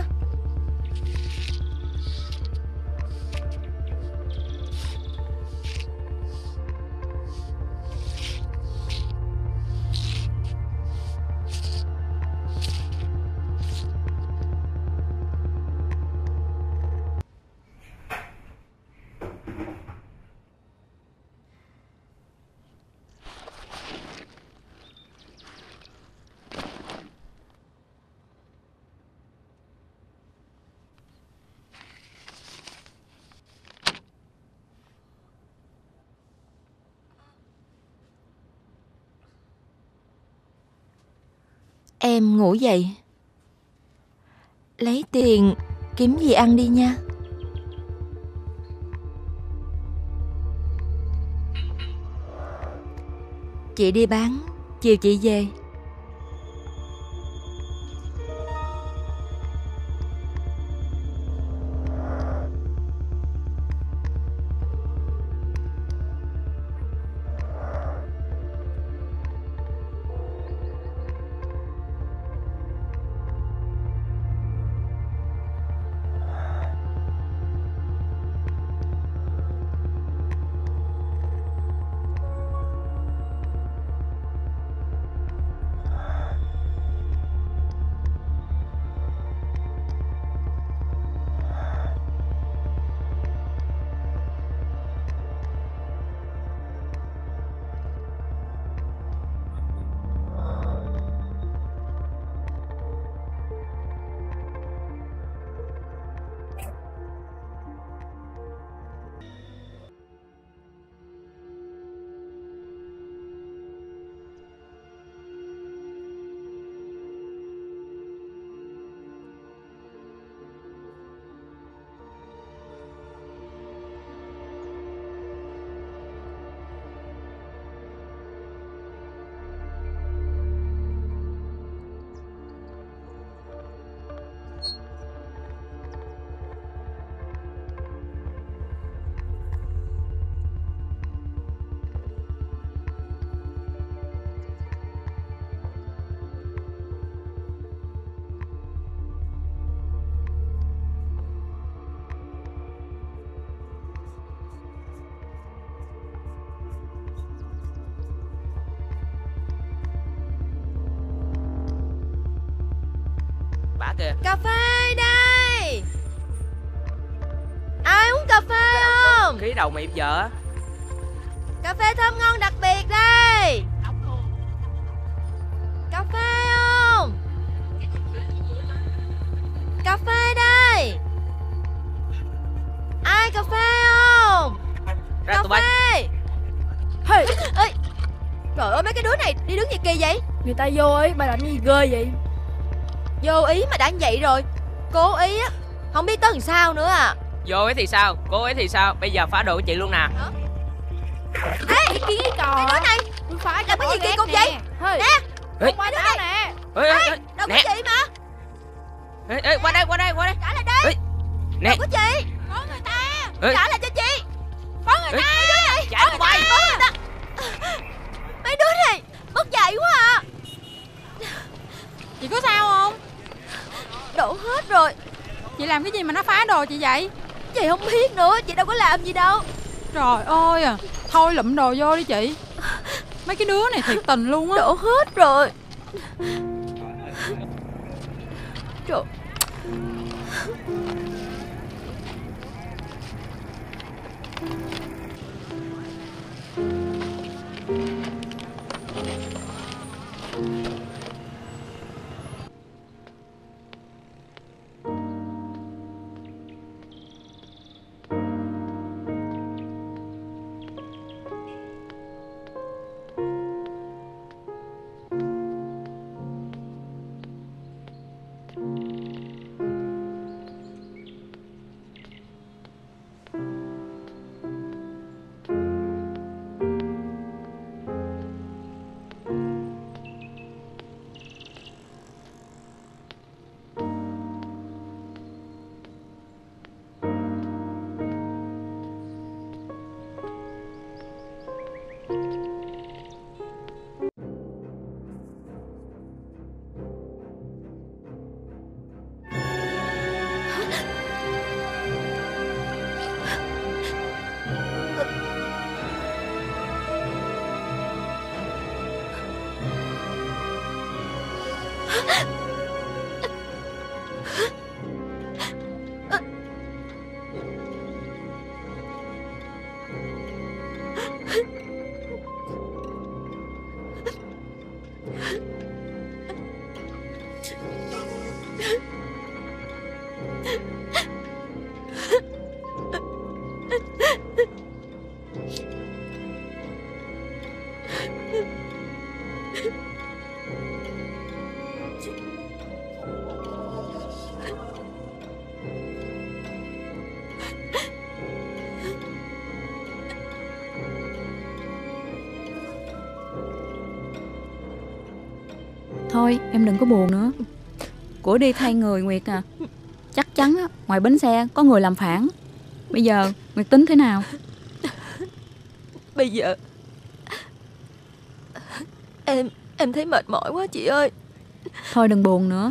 Em ngủ dậy, lấy tiền kiếm gì ăn đi nha. Chị đi bán, chiều chị về. Bả kìa. Cà phê đây. Ai uống cà phê không? Khí đầu mày giờ á. Cà phê thơm ngon đặc biệt đây. Cà phê không? mấy cái đứa này đi đứng gì kỳ vậy? Người ta vô ý, bà làm gì ghê vậy? Vô ý mà đã vậy rồi. Cố ý á, không biết tới làm sao nữa à. Vô ý thì sao, cố ý thì sao? Bây giờ phá đồ của chị luôn nè. Ê, cái trò đứa này làm cái gì kỳ cục vậy? Nè, không phải đứa này nè. Đâu có chị mà. Ê, qua đây. Trả lại đây. Nè. Đâu có chị. Có người ta. Trả lại cho chị. Có người ta. Mấy đứa này. Trả lại quay. Mấy đứa này mất dạy quá à. Chị có sao không? Đổ hết rồi. Chị làm cái gì mà nó phá đồ chị vậy? Chị không biết nữa, chị đâu có làm gì đâu. Trời ơi à, thôi lụm đồ vô đi chị. Mấy cái đứa này thiệt tình luôn á. Đổ hết rồi. Trời. Thôi em đừng có buồn nữa. Của đi thay người Nguyệt à. Chắc chắn á, ngoài bến xe có người làm phản. Bây giờ Nguyệt tính thế nào? Bây giờ em thấy mệt mỏi quá chị ơi. Thôi đừng buồn nữa.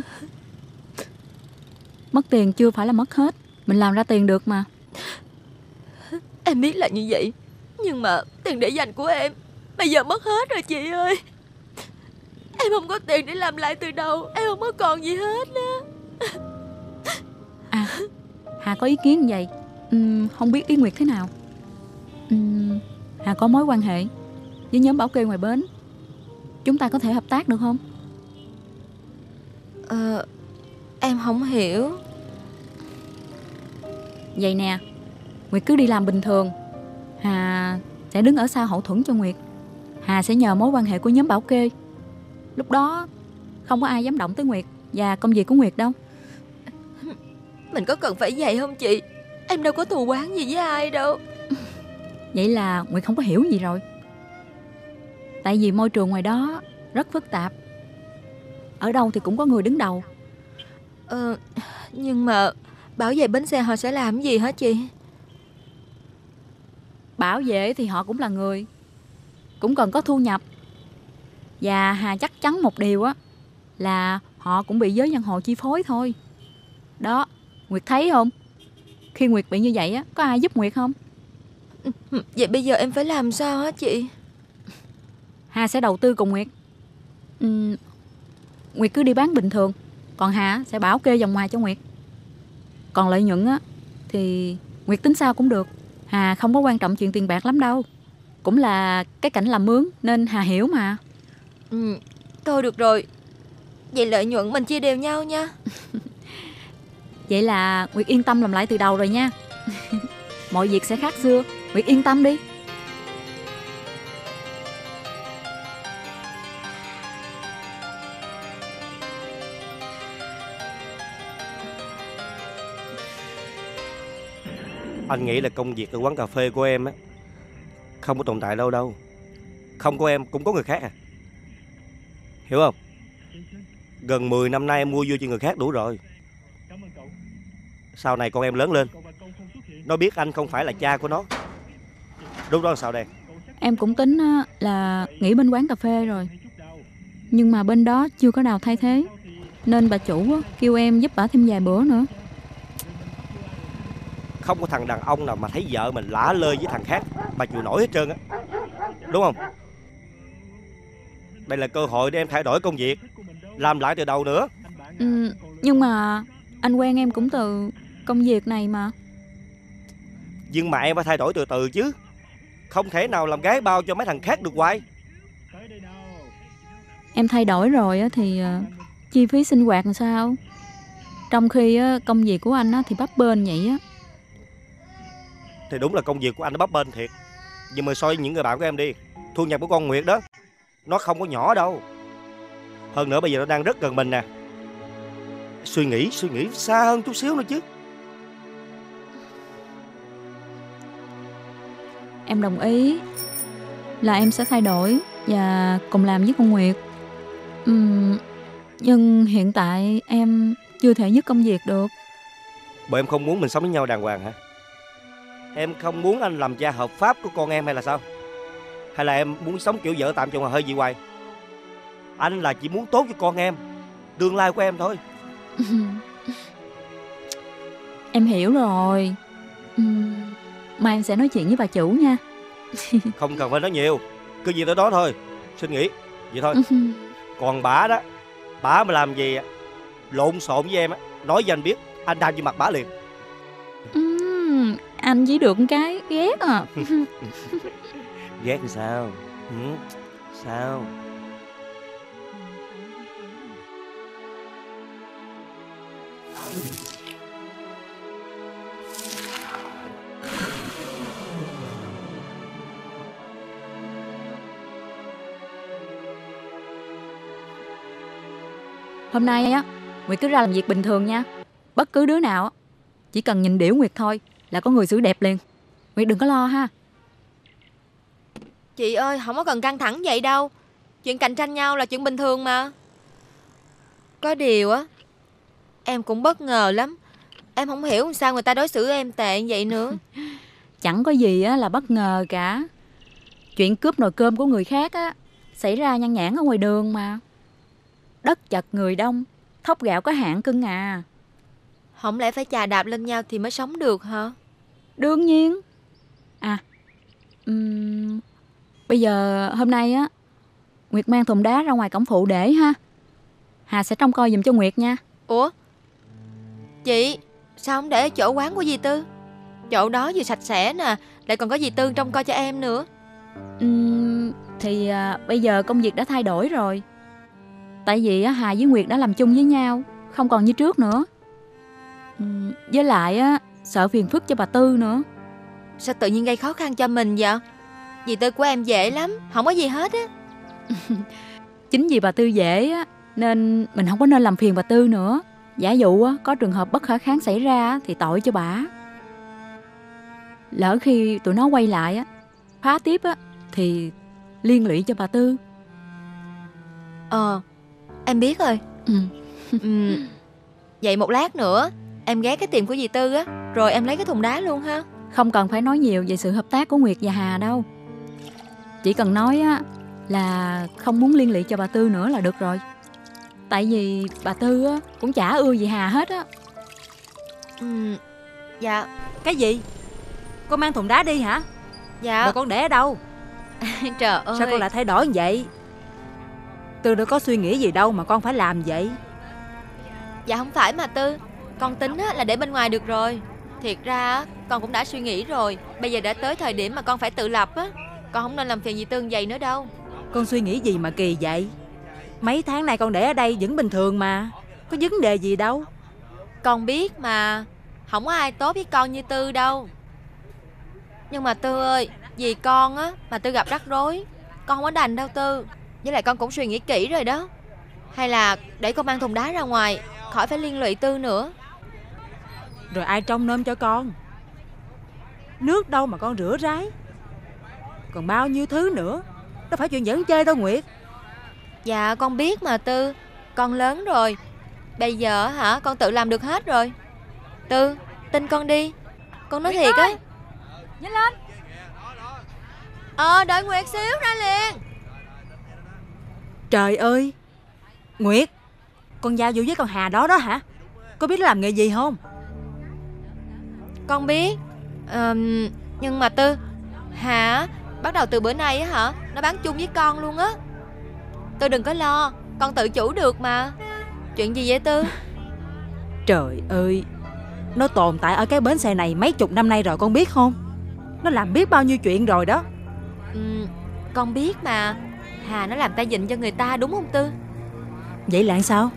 Mất tiền chưa phải là mất hết. Mình làm ra tiền được mà. Em biết là như vậy, nhưng mà tiền để dành của em bây giờ mất hết rồi chị ơi. Em không có tiền để làm lại từ đầu. Em không có còn gì hết á. À, Hà có ý kiến như vậy. Không biết ý Nguyệt thế nào. Hà có mối quan hệ với nhóm bảo kê ngoài bến. Chúng ta có thể hợp tác được không? Em không hiểu. Vậy nè, Nguyệt cứ đi làm bình thường. Hà sẽ đứng ở sau hậu thuẫn cho Nguyệt. Hà sẽ nhờ mối quan hệ của nhóm bảo kê. Lúc đó không có ai dám động tới Nguyệt và công việc của Nguyệt đâu. Mình có cần phải vậy không chị? Em đâu có thù oán gì với ai đâu. Vậy là Nguyệt không có hiểu gì rồi. Tại vì môi trường ngoài đó rất phức tạp. Ở đâu thì cũng có người đứng đầu. Nhưng mà bảo vệ bến xe họ sẽ làm gì hả chị? Bảo vệ thì họ cũng là người, cũng cần có thu nhập. Và Hà chắc chắn một điều á, là họ cũng bị giới giang hồ chi phối thôi. Đó, Nguyệt thấy không? Khi Nguyệt bị như vậy á, có ai giúp Nguyệt không? Vậy bây giờ em phải làm sao hả chị? Hà sẽ đầu tư cùng Nguyệt. Nguyệt cứ đi bán bình thường, còn Hà sẽ bảo kê vòng ngoài cho Nguyệt. Còn lợi nhuận á thì Nguyệt tính sao cũng được. Hà không có quan trọng chuyện tiền bạc lắm đâu. Cũng là cái cảnh làm mướn nên Hà hiểu mà. Thôi được rồi. Vậy lợi nhuận mình chia đều nhau nha. Vậy là Nguyệt yên tâm làm lại từ đầu rồi nha. Mọi việc sẽ khác xưa. Nguyệt yên tâm đi. Anh nghĩ là công việc ở quán cà phê của em á không có tồn tại đâu đâu. Không có em cũng có người khác à. Hiểu không? Gần 10 năm nay em mua vui cho người khác đủ rồi. Sau này con em lớn lên, nó biết anh không phải là cha của nó. Đúng đó sao đây? Em cũng tính là nghỉ bên quán cà phê rồi, nhưng mà bên đó chưa có đào thay thế, nên bà chủ kêu em giúp bà thêm vài bữa nữa. Không có thằng đàn ông nào mà thấy vợ mình lả lơi với thằng khác mà chịu nổi hết trơn á. Đúng không? Đây là cơ hội để em thay đổi công việc, làm lại từ đầu nữa. Nhưng mà anh quen em cũng từ công việc này mà. Nhưng mà em phải thay đổi từ từ chứ. Không thể nào làm gái bao cho mấy thằng khác được hoài. Em thay đổi rồi thì chi phí sinh hoạt làm sao? Trong khi công việc của anh thì bấp bênh vậy á. Thì đúng là công việc của anh nó bấp bênh thiệt, nhưng mà so với những người bạn của em đi, thu nhập của con Nguyệt đó nó không có nhỏ đâu. Hơn nữa bây giờ nó đang rất gần mình nè. Suy nghĩ xa hơn chút xíu nữa chứ. Em đồng ý là em sẽ thay đổi và cùng làm với con Nguyệt. Nhưng hiện tại em chưa thể dứt công việc được. Bởi em không muốn mình sống với nhau đàng hoàng hả? Em không muốn anh làm cha hợp pháp của con em hay là sao? Hay là em muốn sống kiểu vợ tạm chồng mà hơi dị hoài? Anh là chỉ muốn tốt cho con em, tương lai của em thôi. Em hiểu rồi. Mai em sẽ nói chuyện với bà chủ nha. Không cần phải nói nhiều, cứ gì tới đó thôi. Xin nghỉ vậy thôi. Còn bả đó, bả mà làm gì lộn xộn với em á, nói với anh biết, anh đạp vô mặt bả liền. Anh chỉ được cái ghét à. Ghét thì sao? Sao? Hôm nay á, Nguyệt cứ ra làm việc bình thường nha. Bất cứ đứa nào chỉ cần nhìn điểu Nguyệt thôi là có người xử đẹp liền. Nguyệt đừng có lo ha. Chị ơi, không có cần căng thẳng vậy đâu. Chuyện cạnh tranh nhau là chuyện bình thường mà. Có điều á, em cũng bất ngờ lắm. Em không hiểu sao người ta đối xử em tệ vậy nữa. Chẳng có gì á là bất ngờ cả. Chuyện cướp nồi cơm của người khác á xảy ra nhan nhản ở ngoài đường mà. Đất chật người đông, thóc gạo có hạn cưng à. Không lẽ phải chà đạp lên nhau thì mới sống được hả? Đương nhiên. Bây giờ hôm nay á, Nguyệt mang thùng đá ra ngoài cổng phụ để ha. Hà sẽ trông coi giùm cho Nguyệt nha. Ủa? Chị, sao không để ở chỗ quán của dì Tư? Chỗ đó vừa sạch sẽ nè, lại còn có dì Tư trông coi cho em nữa. Thì bây giờ công việc đã thay đổi rồi. Tại vì Hà với Nguyệt đã làm chung với nhau, không còn như trước nữa. Với lại sợ phiền phức cho bà Tư nữa. Sao tự nhiên gây khó khăn cho mình vậy? Dì Tư của em dễ lắm, không có gì hết á. Chính vì bà Tư dễ á, nên mình không có nên làm phiền bà Tư nữa. Giả dụ có trường hợp bất khả kháng xảy ra thì tội cho bà. Lỡ khi tụi nó quay lại phá tiếp thì liên lụy cho bà Tư. Em biết rồi. Vậy một lát nữa em ghé cái tiệm của dì Tư á, rồi em lấy cái thùng đá luôn ha. Không cần phải nói nhiều về sự hợp tác của Nguyệt và Hà đâu. Chỉ cần nói là không muốn liên lụy cho bà Tư nữa là được rồi. Tại vì bà Tư cũng chả ưa gì Hà hết á. Dạ. Cái gì? Con mang thùng đá đi hả? Dạ. Rồi con để ở đâu? Trời ơi, sao con lại thay đổi như vậy? Tư đâu có suy nghĩ gì đâu mà con phải làm vậy. Dạ không phải mà Tư, con tính là để bên ngoài được rồi. Thiệt ra con cũng đã suy nghĩ rồi. Bây giờ đã tới thời điểm mà con phải tự lập á. Con không nên làm phiền dì Tư vậy nữa đâu. Con suy nghĩ gì mà kỳ vậy? Mấy tháng nay con để ở đây vẫn bình thường mà, có vấn đề gì đâu. Con biết mà, không có ai tốt với con như Tư đâu. Nhưng mà Tư ơi, vì con á mà Tư gặp rắc rối, con không có đành đâu Tư. Với lại con cũng suy nghĩ kỹ rồi đó. Hay là để con mang thùng đá ra ngoài, khỏi phải liên lụy Tư nữa. Rồi ai trông nom cho con? Nước đâu mà con rửa ráy. Còn bao nhiêu thứ nữa. Đâu phải chuyện giỡn chơi đâu Nguyệt. Dạ con biết mà Tư. Con lớn rồi. Bây giờ hả con tự làm được hết rồi. Tư, tin con đi. Con nói thiệt á. Nhanh lên. Đợi Nguyệt xíu ra liền. Trời ơi, Nguyệt, con giao du với con Hà đó đó hả? Có biết nó làm nghề gì không? Con biết. Nhưng mà Tư, Hà bắt đầu từ bữa nay á hả, nó bán chung với con luôn á. Tư đừng có lo, con tự chủ được mà. Chuyện gì vậy Tư? Trời ơi, nó tồn tại ở cái bến xe này mấy chục năm nay rồi con biết không? Nó làm biết bao nhiêu chuyện rồi đó. Con biết mà. Hà nó làm tay vịn cho người ta đúng không Tư? Vậy là sao?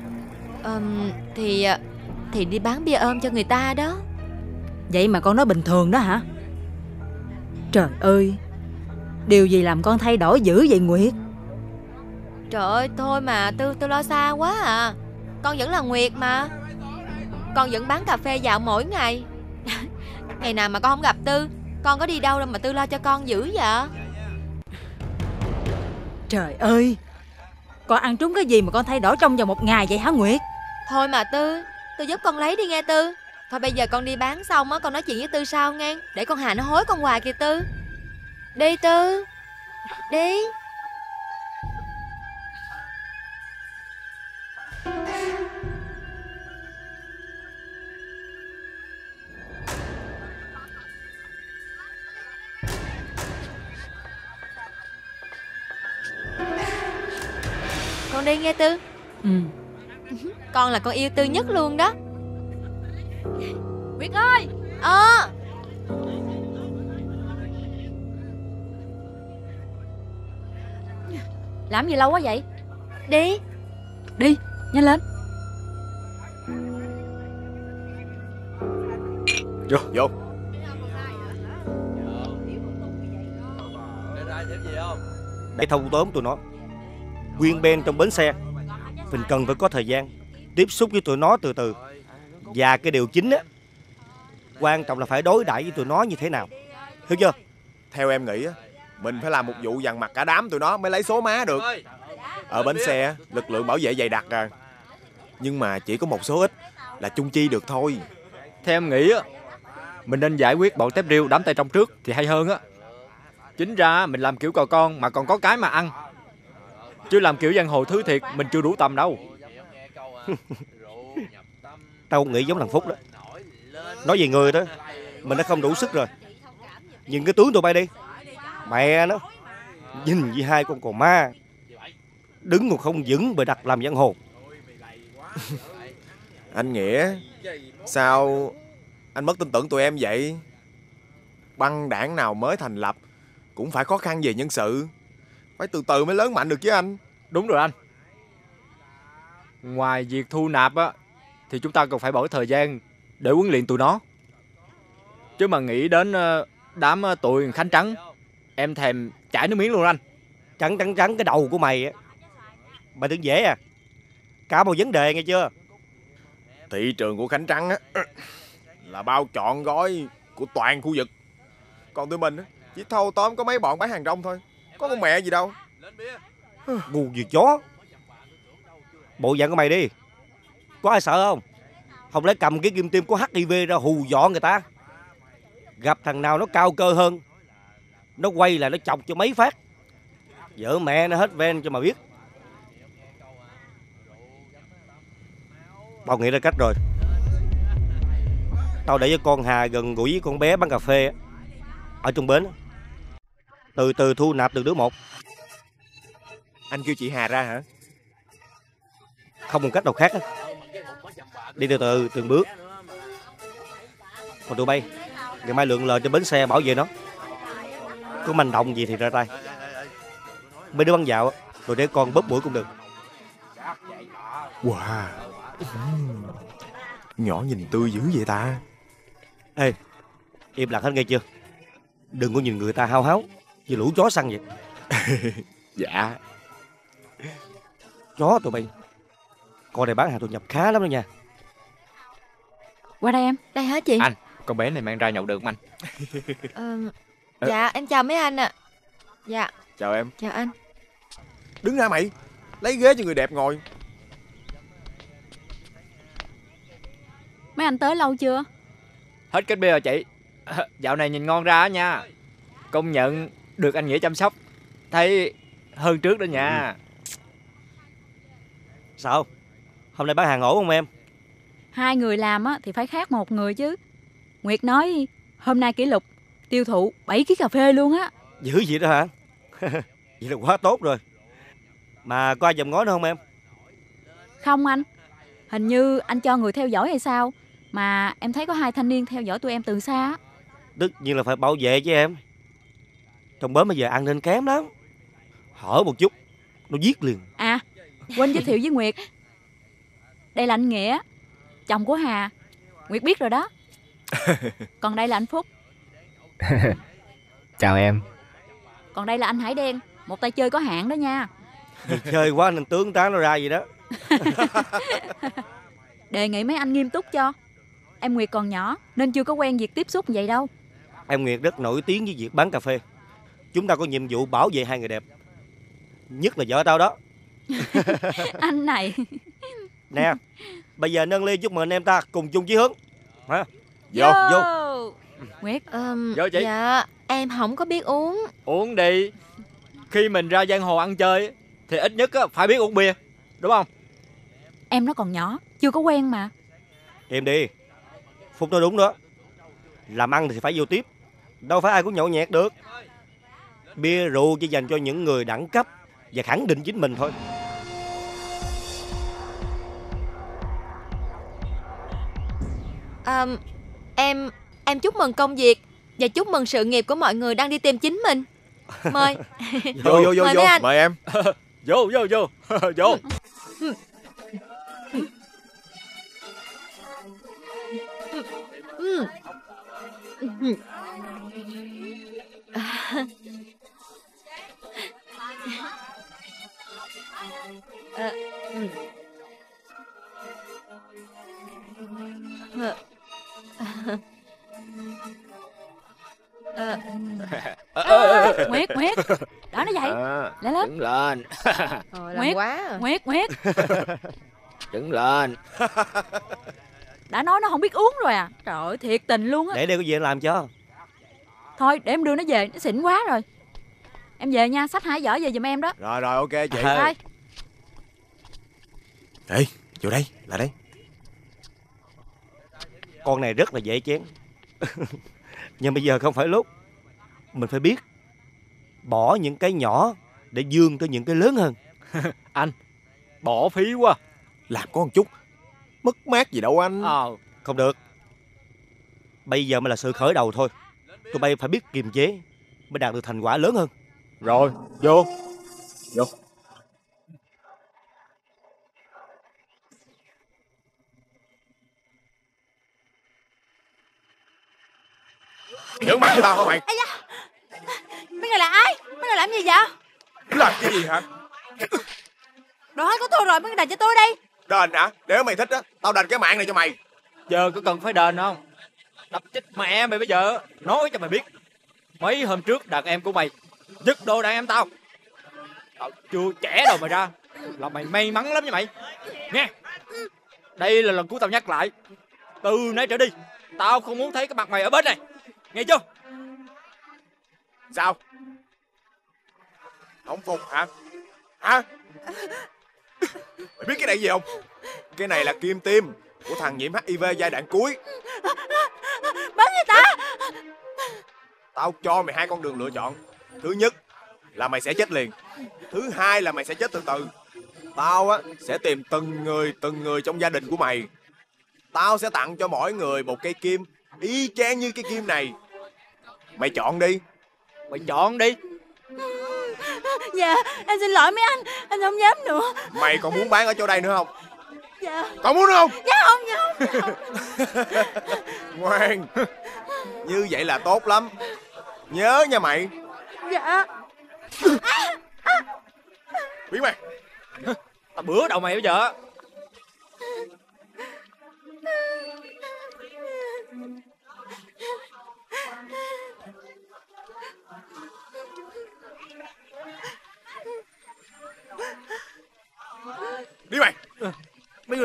Thì đi bán bia ôm cho người ta đó. Vậy mà con nói bình thường đó hả? Trời ơi, điều gì làm con thay đổi dữ vậy Nguyệt? Trời ơi thôi mà Tư lo xa quá à. Con vẫn là Nguyệt mà. Con vẫn bán cà phê dạo mỗi ngày. Ngày nào mà con không gặp Tư, con có đi đâu đâu mà Tư lo cho con dữ vậy? Trời ơi, con ăn trúng cái gì mà con thay đổi trong vòng một ngày vậy hả Nguyệt? Thôi mà Tư giúp con lấy đi nghe Tư. Thôi bây giờ con đi bán xong á, con nói chuyện với Tư sau nghe. Để con Hà nó hối con hoài kìa Tư. Đi Tư, đi. Con đi nghe Tư. Con là con yêu Tư nhất luôn đó. Nguyệt ơi. Làm gì lâu quá vậy? Đi. Đi, nhanh lên. Vô. Để thâu tóm tụi nó. Nguyên bên trong bến xe, mình cần phải có thời gian tiếp xúc với tụi nó từ từ. Và cái điều chính á, quan trọng là phải đối đãi với tụi nó như thế nào. Hiểu chưa? Theo em nghĩ á, mình phải làm một vụ dằn mặt cả đám tụi nó mới lấy số má được. Ở bến xe lực lượng bảo vệ dày đặc à, nhưng mà chỉ có một số ít là chung chi được thôi. Theo em nghĩ á, mình nên giải quyết bọn tép riêu đám tay trong trước thì hay hơn á. Chính ra mình làm kiểu cò con mà còn có cái mà ăn, chứ làm kiểu giang hồ thứ thiệt mình chưa đủ tầm đâu. Tao nghĩ giống thằng Phúc đó. Nói về người đó, mình đã không đủ sức rồi. Nhìn cái tướng tụi bay đi. Mẹ nó, nhìn như hai con cò ma, đứng còn không vững bề đặt làm giang hồ. Anh Nghĩa, sao anh mất tin tưởng tụi em vậy? Băng đảng nào mới thành lập cũng phải khó khăn về nhân sự, phải từ từ mới lớn mạnh được chứ anh. Đúng rồi anh. Ngoài việc thu nạp á, thì chúng ta còn phải bỏ thời gian để huấn luyện tụi nó. Chứ mà nghĩ đến đám tụi Khánh Trắng, em thèm chảy nước miếng luôn anh. Trắng cái đầu của mày á. Mày tưởng dễ à? Cả một vấn đề nghe chưa? Thị trường của Khánh Trắng á là bao trọn gói của toàn khu vực. Còn tụi mình á, chỉ thâu tóm có mấy bọn bán hàng rong thôi. Có con mẹ gì đâu. Ngu như chó. Bộ dạng của mày đi, có ai sợ không? Không lẽ cầm cái kim tiêm có HIV ra hù dọa người ta. Gặp thằng nào nó cao cơ hơn, nó quay là nó chọc cho mấy phát, vợ mẹ nó hết ven cho mà biết. Tao nghĩ ra cách rồi. Tao để cho con Hà gần gũi với con bé bán cà phê ở trong bến, từ từ thu nạp từng đứa một. Anh kêu chị Hà ra hả? Không còn cách nào khác. Đi từ từ từng bước. Còn tụi bay, ngày mai lượn lờ trên bến xe bảo vệ nó. Có manh động gì thì ra tay. Mấy đứa bắn dạo rồi để con bóp mũi cũng được. Wow, nhỏ nhìn tươi dữ vậy ta. Ê, im lặng hết nghe chưa? Đừng có nhìn người ta hao háo như lũ chó săn vậy. Dạ. Chó tụi bay, con này bán hàng thu nhập khá lắm đó nha. Qua đây em. Đây hả chị? Anh, Con bé này mang ra nhậu được không anh? Dạ em chào mấy anh ạ. Dạ. Chào em. Chào anh. Đứng ra mày, lấy ghế cho người đẹp ngồi. Mấy anh tới lâu chưa? Hết cách bia rồi chị. Dạo này nhìn ngon ra á nha. Công nhận được anh Nghĩa chăm sóc, thấy hơn trước đó nha. Sao? Hôm nay bán hàng ổn không em? 2 người làm á thì phải khác 1 người chứ. Nguyệt nói hôm nay kỷ lục tiêu thụ 7 kg cà phê luôn á. Dữ vậy đó hả? Vậy là quá tốt rồi. Mà có ai dòm ngó nữa không em? Không anh. Hình như anh cho người theo dõi hay sao, mà em thấy có 2 thanh niên theo dõi tụi em từ xa á. Tất nhiên là phải bảo vệ chứ em. Trong bến bây giờ an ninh kém lắm. Hở một chút nó giết liền. À, quên giới thiệu với Nguyệt. Đây là anh Nghĩa, chồng của Hà. Nguyệt biết rồi đó. Còn đây là anh Phúc. Chào em. Còn đây là anh Hải Đen, một tay chơi có hạn đó nha. Vì chơi quá nên tướng tá nó ra gì đó. Đề nghị mấy anh nghiêm túc cho. Em Nguyệt còn nhỏ nên chưa có quen việc tiếp xúc vậy đâu. Em Nguyệt rất nổi tiếng với việc bán cà phê. Chúng ta có nhiệm vụ bảo vệ 2 người đẹp, nhất là vợ tao đó. Anh này. Nè, bây giờ nâng ly chúc mừng em ta cùng chung chí hướng. Hả? Vô. Nguyệt. Vô chị. Dạ em không có biết uống. Uống đi. Khi mình ra giang hồ ăn chơi thì ít nhất phải biết uống bia, đúng không? Em nó còn nhỏ, chưa có quen mà. Im đi. Phúc nói đúng đó. Làm ăn thì phải vô tiếp, đâu phải ai cũng nhậu nhẹt được. Bia rượu chỉ dành cho những người đẳng cấp và khẳng định chính mình thôi. Em chúc mừng công việc và chúc mừng sự nghiệp của mọi người đang đi tìm chính mình. Mời. Vô Mời mấy anh. mời em. Vô. Vô. Nguyệt, đó nó vậy. Lên lên. Đứng lên. Nguyệt, quá. Nguyệt. Đứng lên. Đã nói nó không biết uống rồi à. Trời ơi, thiệt tình luôn á. Để đây có gì em làm cho. Thôi để em đưa nó về, nó xịn quá rồi. Em về nha, xách 2 giỏ về giùm em đó. Rồi ok chị. Thôi. Ê, vô đây, lại đây. Con này rất là dễ chén. Nhưng bây giờ không phải lúc. Mình phải biết bỏ những cái nhỏ để vươn tới những cái lớn hơn. Anh, bỏ phí quá. Làm có một chút, mất mát gì đâu anh. Không được. Bây giờ mới là sự khởi đầu thôi. Tụi bay phải biết kiềm chế mới đạt được thành quả lớn hơn. Rồi, vô. Nhớ mắt tao hả mày? Mấy người là ai? Mấy người làm gì vậy? Làm cái gì hả? Đồ hết của tôi rồi, mấy người đền cho tôi đi. Đền hả? Nếu mày thích á, tao đền cái mạng này cho mày. Giờ có cần phải đền không? Đập chết mẹ mày bây giờ. Nói cho mày biết, mấy hôm trước đàn em của mày giật đồ đàn em tao. Tao chưa trẻ đâu mày ra là mày may mắn lắm nha mày. Nghe, đây là lần cuối tao nhắc lại, từ nay trở đi tao không muốn thấy cái mặt mày ở bên này, nghe chưa? Sao? Không phục hả? Hả? Mày biết cái này gì không? Cái này là kim tiêm của thằng nhiễm HIV giai đoạn cuối. Bắn người ta. Tao cho mày 2 con đường lựa chọn. Thứ nhất là mày sẽ chết liền. Thứ hai là mày sẽ chết từ từ. Tao á sẽ tìm từng người trong gia đình của mày. Tao sẽ tặng cho mỗi người một cây kim y chang như cái kim này. Mày chọn đi. Mày chọn đi. Dạ, em xin lỗi mấy anh không dám nữa. Mày còn muốn bán ở chỗ đây nữa không? Dạ. Còn muốn nữa không? Dạ không. Ngoan. Như vậy là tốt lắm. Nhớ nha mày. Dạ. Biến mày. Tao bữa đầu mày bây giờ.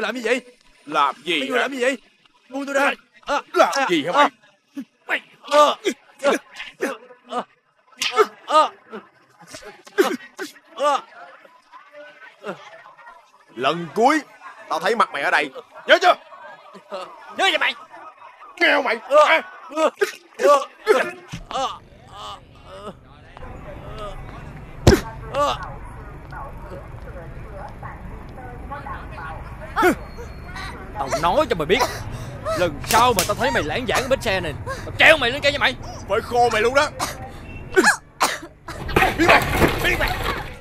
làm gì vậy? Làm gì? Mấy người làm gì vậy? Buông tôi ra. Làm gì hả mày? Lần cuối tao thấy mặt mày ở đây, nhớ chưa? Nhớ vậy mày. Nghe không mày? Tao nói cho mày biết, lần sau mà tao thấy mày lãng vảng bến xe này, tao treo mày lên cây nha mày. Phải khô mày luôn đó. Biết mày.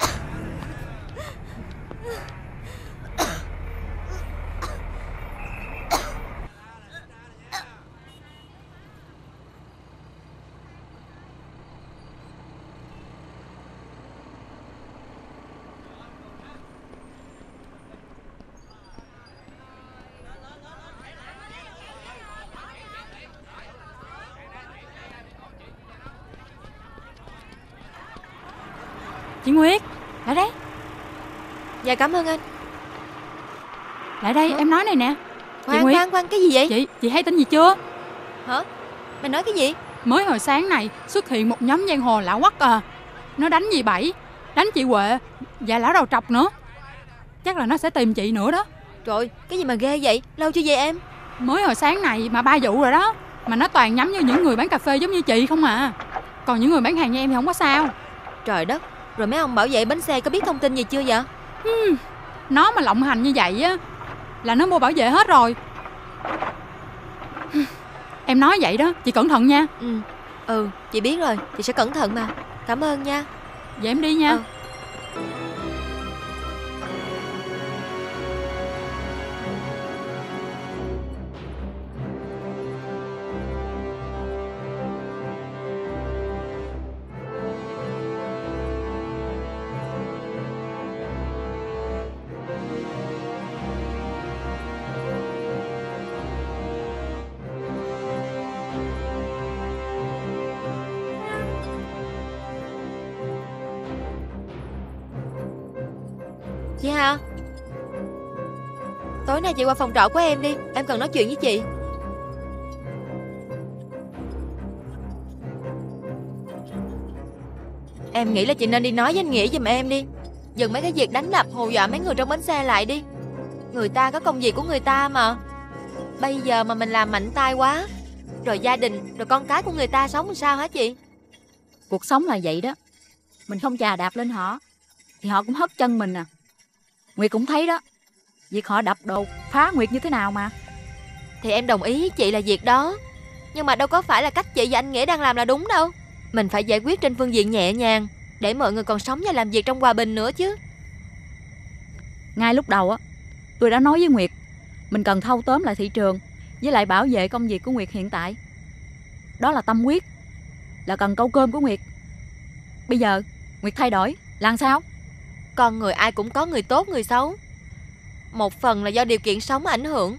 Chị Nguyệt, lại đây. Dạ cảm ơn anh. Lại đây, em nói này nè. Khoan, cái gì vậy? Chị hay tin gì chưa? Hả? Mày nói cái gì? Mới hồi sáng này xuất hiện một nhóm giang hồ lạ quắc à. Nó đánh dì Bảy, đánh chị Huệ và lão đầu trọc nữa. Chắc là nó sẽ tìm chị nữa đó. Trời, cái gì mà ghê vậy? Lâu chưa về em? Mới hồi sáng này mà 3 vụ rồi đó. Mà nó toàn nhắm vô những người bán cà phê giống như chị không à. Còn những người bán hàng như em thì không có sao. Trời đất, rồi mấy ông bảo vệ bánh xe có biết thông tin gì chưa vậy? Nó mà lộng hành như vậy á là nó mua bảo vệ hết rồi. Em nói vậy đó, chị cẩn thận nha. Ừ, chị biết rồi, chị sẽ cẩn thận mà. Cảm ơn nha. Vậy em đi nha. Chị Hà, tối nay chị qua phòng trọ của em đi. Em cần nói chuyện với chị. Em nghĩ là chị nên đi nói với anh Nghĩa giùm em đi. Dừng mấy cái việc đánh đập hù dọa mấy người trong bến xe lại đi. Người ta có công việc của người ta mà. Bây giờ mà mình làm mạnh tay quá, rồi gia đình, rồi con cái của người ta sống làm sao hả chị? Cuộc sống là vậy đó. Mình không chà đạp lên họ thì họ cũng hất chân mình à. Nguyệt cũng thấy đó, việc họ đập đồ phá Nguyệt như thế nào mà. Thì em đồng ý với chị là việc đó, nhưng mà đâu có phải là cách chị và anh Nghĩa đang làm là đúng đâu. Mình phải giải quyết trên phương diện nhẹ nhàng, để mọi người còn sống và làm việc trong hòa bình nữa chứ. Ngay lúc đầu á, tôi đã nói với Nguyệt, mình cần thâu tóm lại thị trường, với lại bảo vệ công việc của Nguyệt hiện tại. Đó là tâm huyết, là cần câu cơm của Nguyệt. Bây giờ Nguyệt thay đổi, làm sao? Con người ai cũng có người tốt người xấu. Một phần là do điều kiện sống ảnh hưởng.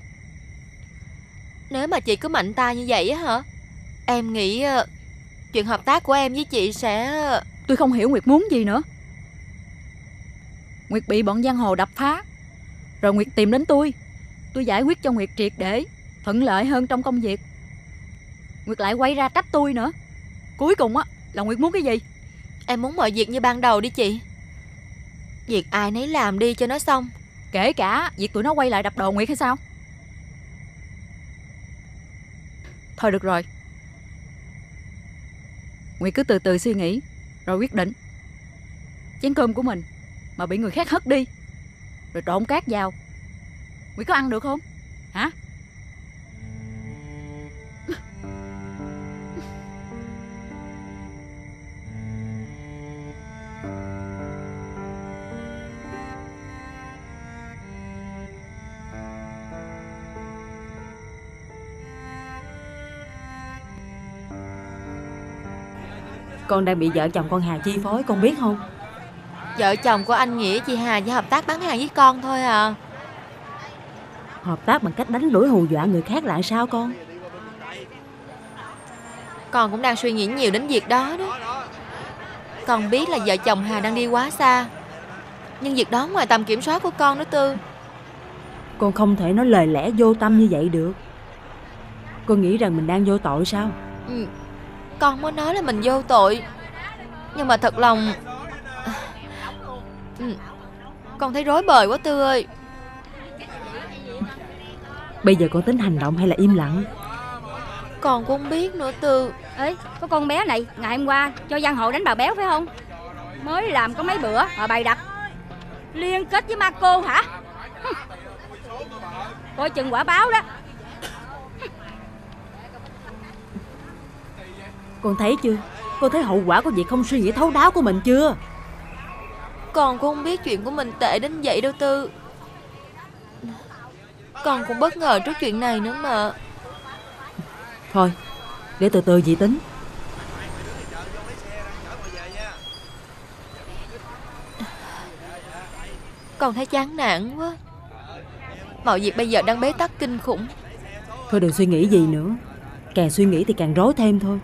Nếu mà chị cứ mạnh tay như vậy á hả, em nghĩ chuyện hợp tác của em với chị sẽ... Tôi không hiểu Nguyệt muốn gì nữa. Nguyệt bị bọn giang hồ đập phá, rồi Nguyệt tìm đến tôi giải quyết cho Nguyệt triệt để, thuận lợi hơn trong công việc. Nguyệt lại quay ra trách tôi nữa. Cuối cùng á là Nguyệt muốn cái gì? Em muốn mọi việc như ban đầu đi chị. Việc ai nấy làm đi cho nó xong. Kể cả việc tụi nó quay lại đập đồ Nguyệt hay sao? Thôi được rồi, Nguyệt cứ từ từ suy nghĩ rồi quyết định. Chén cơm của mình mà bị người khác hất đi, rồi trộn cát vào, Nguyệt có ăn được không? Hả? Con đang bị vợ chồng con Hà chi phối, con biết không? Vợ chồng của anh Nghĩa chị Hà chỉ hợp tác bán hàng với con thôi à. Hợp tác bằng cách đánh đuổi hù dọa người khác là sao con? Con cũng đang suy nghĩ nhiều đến việc đó đó. Con biết là vợ chồng Hà đang đi quá xa, nhưng việc đó ngoài tầm kiểm soát của con đó Tư. Con không thể nói lời lẽ vô tâm như vậy được. Con nghĩ rằng mình đang vô tội sao? Con mới nói là mình vô tội, nhưng mà thật lòng con thấy rối bời quá Tư ơi. Bây giờ con tính hành động hay là im lặng? Con cũng không biết nữa Tư. Ê, có con bé này ngày hôm qua cho giang hồ đánh bà Béo phải không? Mới làm có mấy bữa mà bày đặt liên kết với Marco hả? Coi chừng quả báo đó. Con thấy chưa? Con thấy hậu quả của việc không suy nghĩ thấu đáo của mình chưa? Con cũng không biết chuyện của mình tệ đến vậy đâu Tư. Con cũng bất ngờ trước chuyện này nữa mà. Thôi, để từ từ dì tính. Con thấy chán nản quá. Mọi việc bây giờ đang bế tắc kinh khủng. Thôi đừng suy nghĩ gì nữa. Càng suy nghĩ thì càng rối thêm thôi.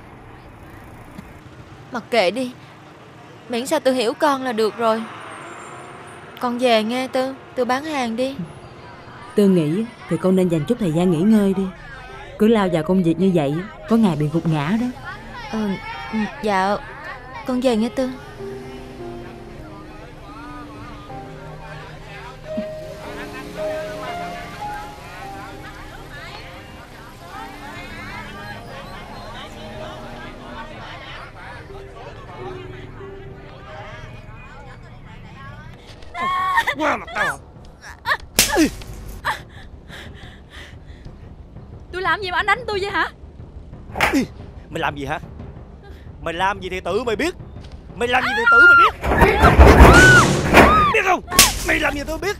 Mặc kệ đi, miễn sao Tư hiểu con là được rồi. Con về nghe Tư. Tư bán hàng đi. Tư nghĩ thì con nên dành chút thời gian nghỉ ngơi đi. Cứ lao vào công việc như vậy có ngày bị gục ngã đó. Dạ, con về nghe Tư. Qua mặt tao. Tôi làm gì mà anh đánh tôi vậy hả? Mày làm gì hả? Mày làm gì thì tự mày biết. Mày làm gì thì tự mày biết. Biết không? Mày làm gì tôi biết.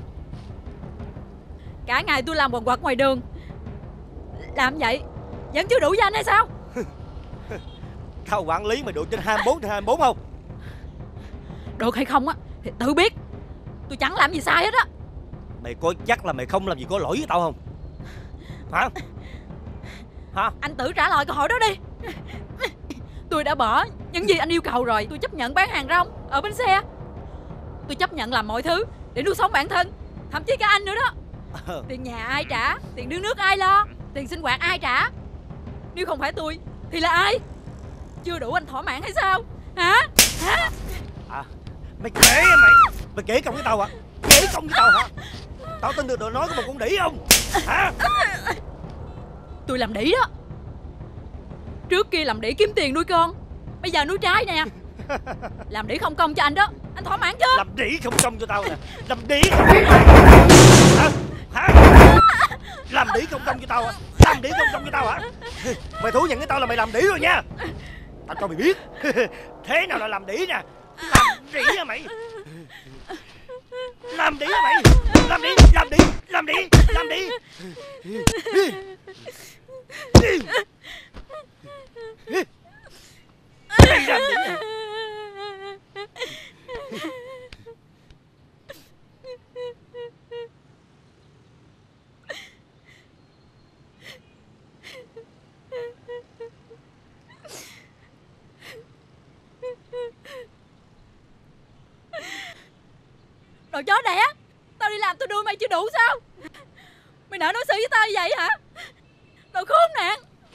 Cả ngày tôi làm quằn quật ngoài đường. Làm vậy vẫn chưa đủ danh hay sao? Tao quản lý mày được trên 24/24 không? Được hay không á thì tự biết. Tôi chẳng làm gì sai hết á. Mày có chắc là mày không làm gì có lỗi với tao không? Hả? Hả? Anh tự trả lời câu hỏi đó đi. Tôi đã bỏ những gì anh yêu cầu rồi. Tôi chấp nhận bán hàng rong ở bến xe. Tôi chấp nhận làm mọi thứ để nuôi sống bản thân, thậm chí cả anh nữa đó. Tiền nhà ai trả, tiền nước nước ai lo, tiền sinh hoạt ai trả. Nếu không phải tôi thì là ai? Chưa đủ anh thỏa mãn hay sao? Hả? Hả? Mày kể hả mày? Mày kể công với tao hả? Kể công với tao hả? Tao tin được lời nói của một con đĩ không? Hả? Tôi làm đĩ đó. Trước kia làm đĩ kiếm tiền nuôi con, bây giờ nuôi trái nè. Làm đĩ không công cho anh đó. Anh thỏa mãn chưa? Làm đĩ không công cho tao nè. Làm đĩ không công. Hả? Hả? Làm đĩ không công cho tao hả? Làm đĩ không công cho tao hả? Mày thú nhận với tao là mày làm đĩ rồi nha. Tao cho mày biết. Thế nào là làm đĩ nè. Làm đĩ hả mày? Làm đĩ hả mày? Làm đĩ, làm đĩ, làm đĩ, làm đĩ. Mày làm đĩ hả? Đồ chó đẻ. Tao đi làm tôi nuôi mày chưa đủ sao? Mày nỡ đối xử với tao như vậy hả? Đồ khốn nạn.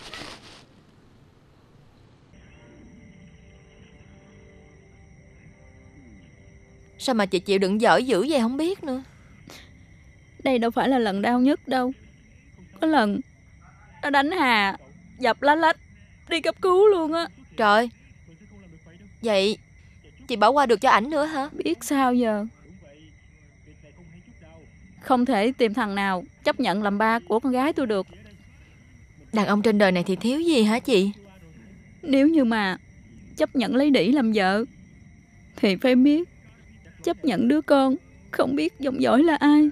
Sao mà chị chịu đựng dở dữ vậy không biết nữa. Đây đâu phải là lần đau nhất đâu. Có lần nó đánh Hà, dập lá lách, đi cấp cứu luôn á. Trời. Vậy chị bỏ qua được cho ảnh nữa hả? Biết sao giờ. Không thể tìm thằng nào chấp nhận làm ba của con gái tôi được. Đàn ông trên đời này thì thiếu gì hả chị? Nếu như mà chấp nhận lấy đĩ làm vợ thì phải biết chấp nhận đứa con không biết dòng dõi là ai.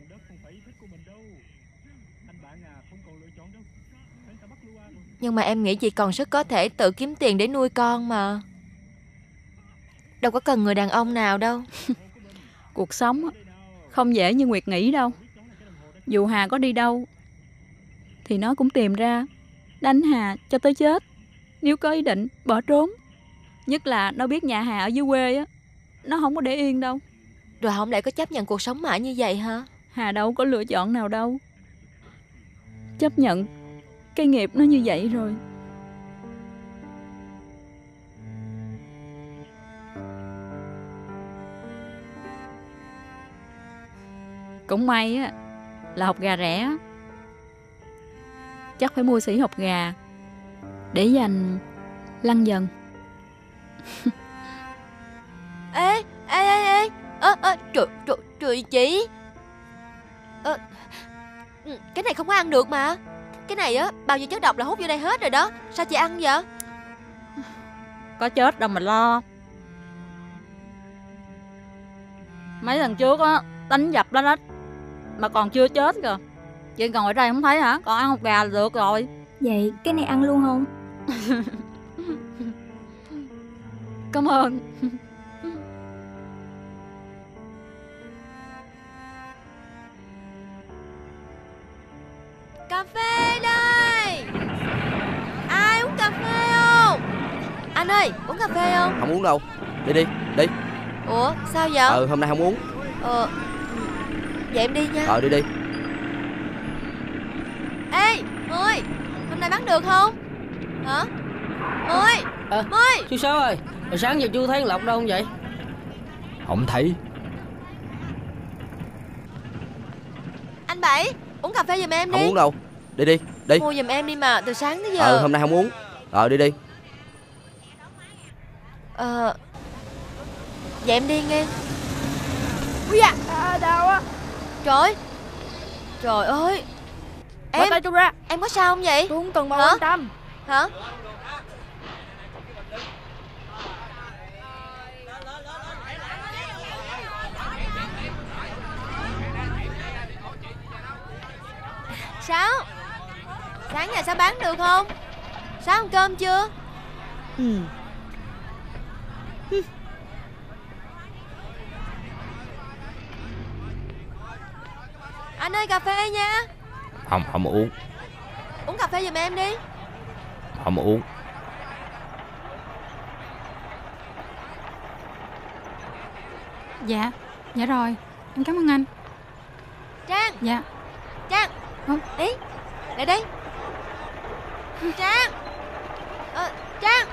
Nhưng mà em nghĩ chị còn sức có thể tự kiếm tiền để nuôi con mà. Đâu có cần người đàn ông nào đâu. Cuộc sống không dễ như Nguyệt nghĩ đâu. Dù Hà có đi đâu thì nó cũng tìm ra đánh Hà cho tới chết, nếu có ý định bỏ trốn. Nhất là nó biết nhà Hà ở dưới quê á, nó không có để yên đâu. Rồi không lại có chấp nhận cuộc sống mãi như vậy hả? Hà đâu có lựa chọn nào đâu. Chấp nhận cái nghiệp nó như vậy rồi. Cũng may á là hột gà rẻ. Chắc phải mua sỉ hột gà để dành lăn dần. Ê trời chị. Cái này không có ăn được mà. Cái này á bao nhiêu chất độc là hút vô đây hết rồi đó. Sao chị ăn vậy? Có chết đâu mà lo. Mấy lần trước á đánh dập đó hết mà còn chưa chết kìa. Chị còn ở đây không thấy hả? Còn ăn hột gà là được rồi. Vậy cái này ăn luôn không? Cảm ơn. Cà phê đây. Ai uống cà phê không? Anh ơi, uống cà phê không? Không uống đâu. Đi. Ủa sao vậy? Hôm nay không uống. Vậy em đi nha. Đi. Ê Mười, hôm nay bán được không? Hả? Mười. Chú Sáu ơi, hồi sáng giờ chú thấy Lộc đâu không vậy? Không thấy. Anh Bảy, uống cà phê giùm em đi. Không uống đâu. Đi. Mua giùm em đi mà, từ sáng tới giờ. Hôm nay không uống. Đi. Vậy em đi nghe. Ui da, đau á. Trời ơi. Bỏ tay tôi ra. Em có sao không vậy? Tôi không cần bà quan tâm. Hả? Sáu, sáng giờ sao bán được không? Sáu ăn cơm chưa? Anh ơi, cà phê nha. Không uống. Uống cà phê giùm em đi. Không uống. Dạ rồi, em cảm ơn anh. Trang. Dạ. Trang. Ý, lại đây. Trang. Trang.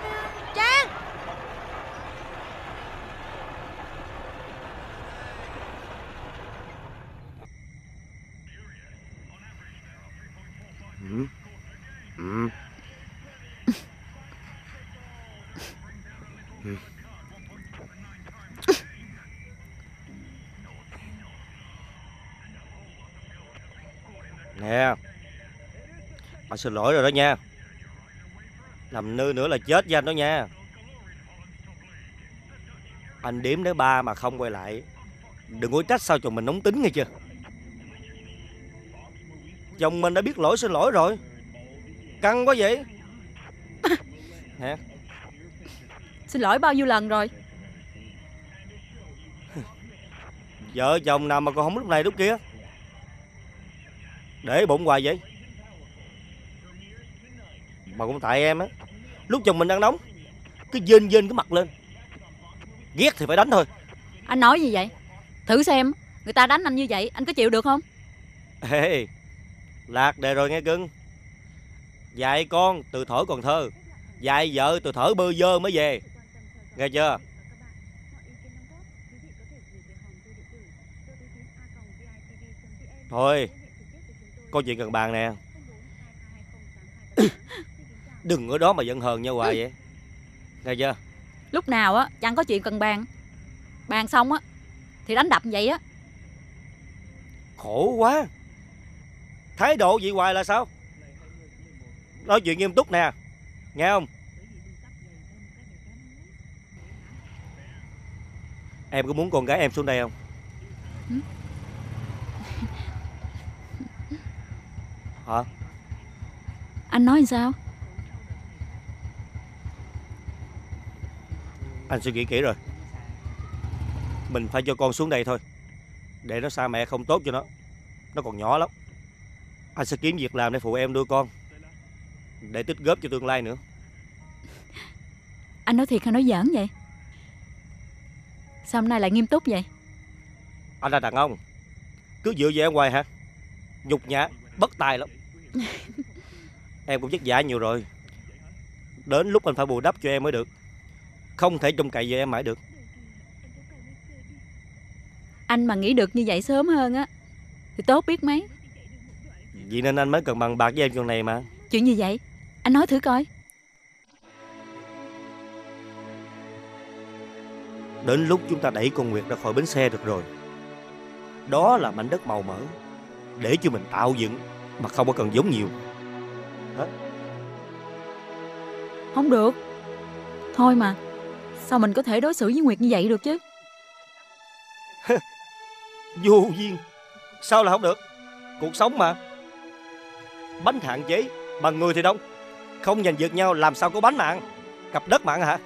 Nè, anh xin lỗi rồi đó nha. Làm nư nữa là chết với anh đó nha. Anh đếm đến 3 mà không quay lại, đừng có trách sao chồng mình nóng tính nghe chưa. Chồng mình đã biết lỗi xin lỗi rồi. Căng quá vậy. Nè, Xin lỗi bao nhiêu lần rồi? vợ chồng nào mà còn không lúc này lúc kia. Để bụng hoài vậy. Mà cũng tại em á, lúc chồng mình đang nóng cứ dên cái mặt lên. Ghét thì phải đánh thôi. Anh nói gì vậy? Thử xem, người ta đánh anh như vậy anh có chịu được không? Ê, lạc đề rồi nghe cưng. Dạy con từ thuở còn thơ, dạy vợ từ thuở bơ vơ mới về. Nghe chưa? Thôi, có chuyện cần bàn nè. Đừng ở đó mà giận hờn nhau hoài vậy. Nghe chưa? Lúc nào á chẳng có chuyện cần bàn. Bàn xong á thì đánh đập vậy á. Khổ quá. Thái độ vậy hoài là sao? Nói chuyện nghiêm túc nè, nghe không? Em có muốn con gái em xuống đây không? Hả? Anh nói sao? Anh suy nghĩ kỹ rồi. Mình phải cho con xuống đây thôi. Để nó xa mẹ không tốt cho nó. Nó còn nhỏ lắm. Anh sẽ kiếm việc làm để phụ em nuôi con, để tích góp cho tương lai nữa. Anh nói thiệt hay nói giỡn vậy? Sao hôm nay lại nghiêm túc vậy? Anh là đàn ông, Cứ dựa về em hoài hả? Nhục nhã, bất tài lắm. Em cũng vất vả nhiều rồi. Đến lúc anh phải bù đắp cho em mới được. Không thể trông cậy về em mãi được. Anh mà nghĩ được như vậy sớm hơn á thì tốt biết mấy. Vì nên anh mới cần bàn bạc với em chuyện này mà. Chuyện gì vậy? Anh nói thử coi. Đến lúc chúng ta đẩy con Nguyệt ra khỏi bến xe được rồi. Đó là mảnh đất màu mỡ để cho mình tạo dựng mà không có cần giống nhiều. Hả? Không được. Thôi mà, sao mình có thể đối xử với Nguyệt như vậy được chứ? Vô duyên. Sao là không được? Cuộc sống mà. Bánh hạn chế, mà người thì đông. Không giành giật nhau làm sao có bánh mà ăn? Cặp đất mà ăn hả?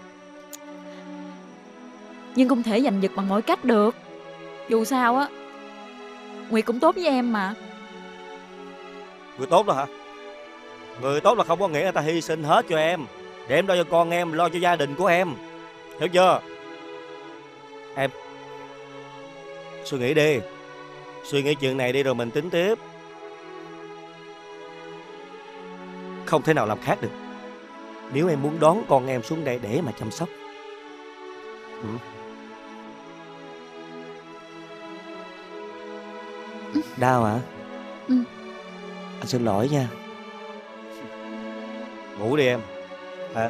Nhưng không thể giành giật bằng mọi cách được. Dù sao á, Nguyệt cũng tốt với em mà. Người tốt đó hả? Người tốt là không có nghĩa là ta hy sinh hết cho em để em lo cho con em, lo cho gia đình của em. Hiểu chưa? Em suy nghĩ đi. Suy nghĩ chuyện này đi rồi mình tính tiếp. Không thể nào làm khác được. Nếu em muốn đón con em xuống đây để mà chăm sóc. Đau hả? Anh xin lỗi nha. Ngủ đi em. Hả?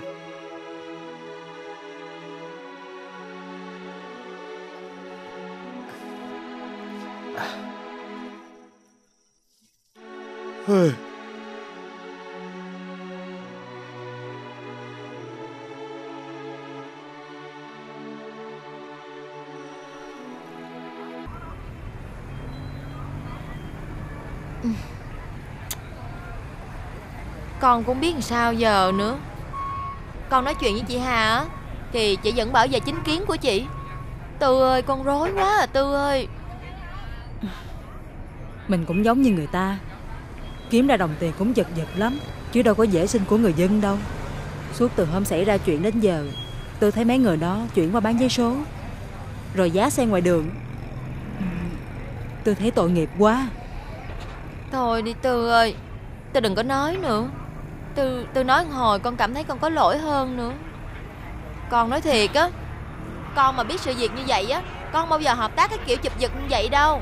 Con cũng biết làm sao giờ nữa. Con nói chuyện với chị Hà á thì chị vẫn bảo vệ chính kiến của chị. Tư ơi, con rối quá à Tư ơi. Mình cũng giống như người ta. Kiếm ra đồng tiền cũng giật giật lắm, chứ đâu có dễ xin của người dân đâu. Suốt từ hôm xảy ra chuyện đến giờ, tôi thấy mấy người đó chuyển qua bán vé số, rồi giá xe ngoài đường. Tôi thấy tội nghiệp quá. Thôi đi Tư ơi, Tư đừng có nói nữa. Tư nói hồi con cảm thấy con có lỗi hơn nữa. Con nói thiệt á, con mà biết sự việc như vậy á, con không bao giờ hợp tác cái kiểu chụp giật như vậy đâu.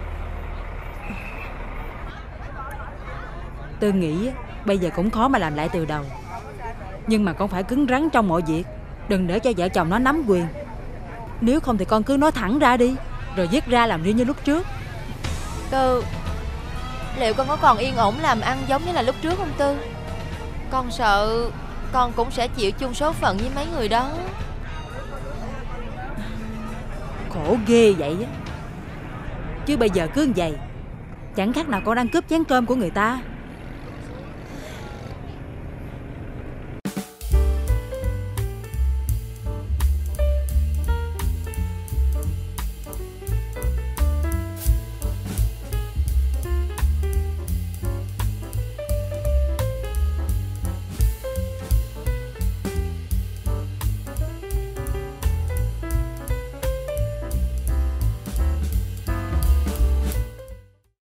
Tôi nghĩ bây giờ cũng khó mà làm lại từ đầu. Nhưng mà con phải cứng rắn trong mọi việc. Đừng để cho vợ chồng nó nắm quyền. Nếu không thì con cứ nói thẳng ra đi, rồi dứt ra làm riêng như lúc trước. Tư, liệu con có còn yên ổn làm ăn giống như là lúc trước không Tư? Con sợ con cũng sẽ chịu chung số phận với mấy người đó. Khổ ghê vậy á. Chứ bây giờ cứ như vậy, chẳng khác nào con đang cướp chén cơm của người ta.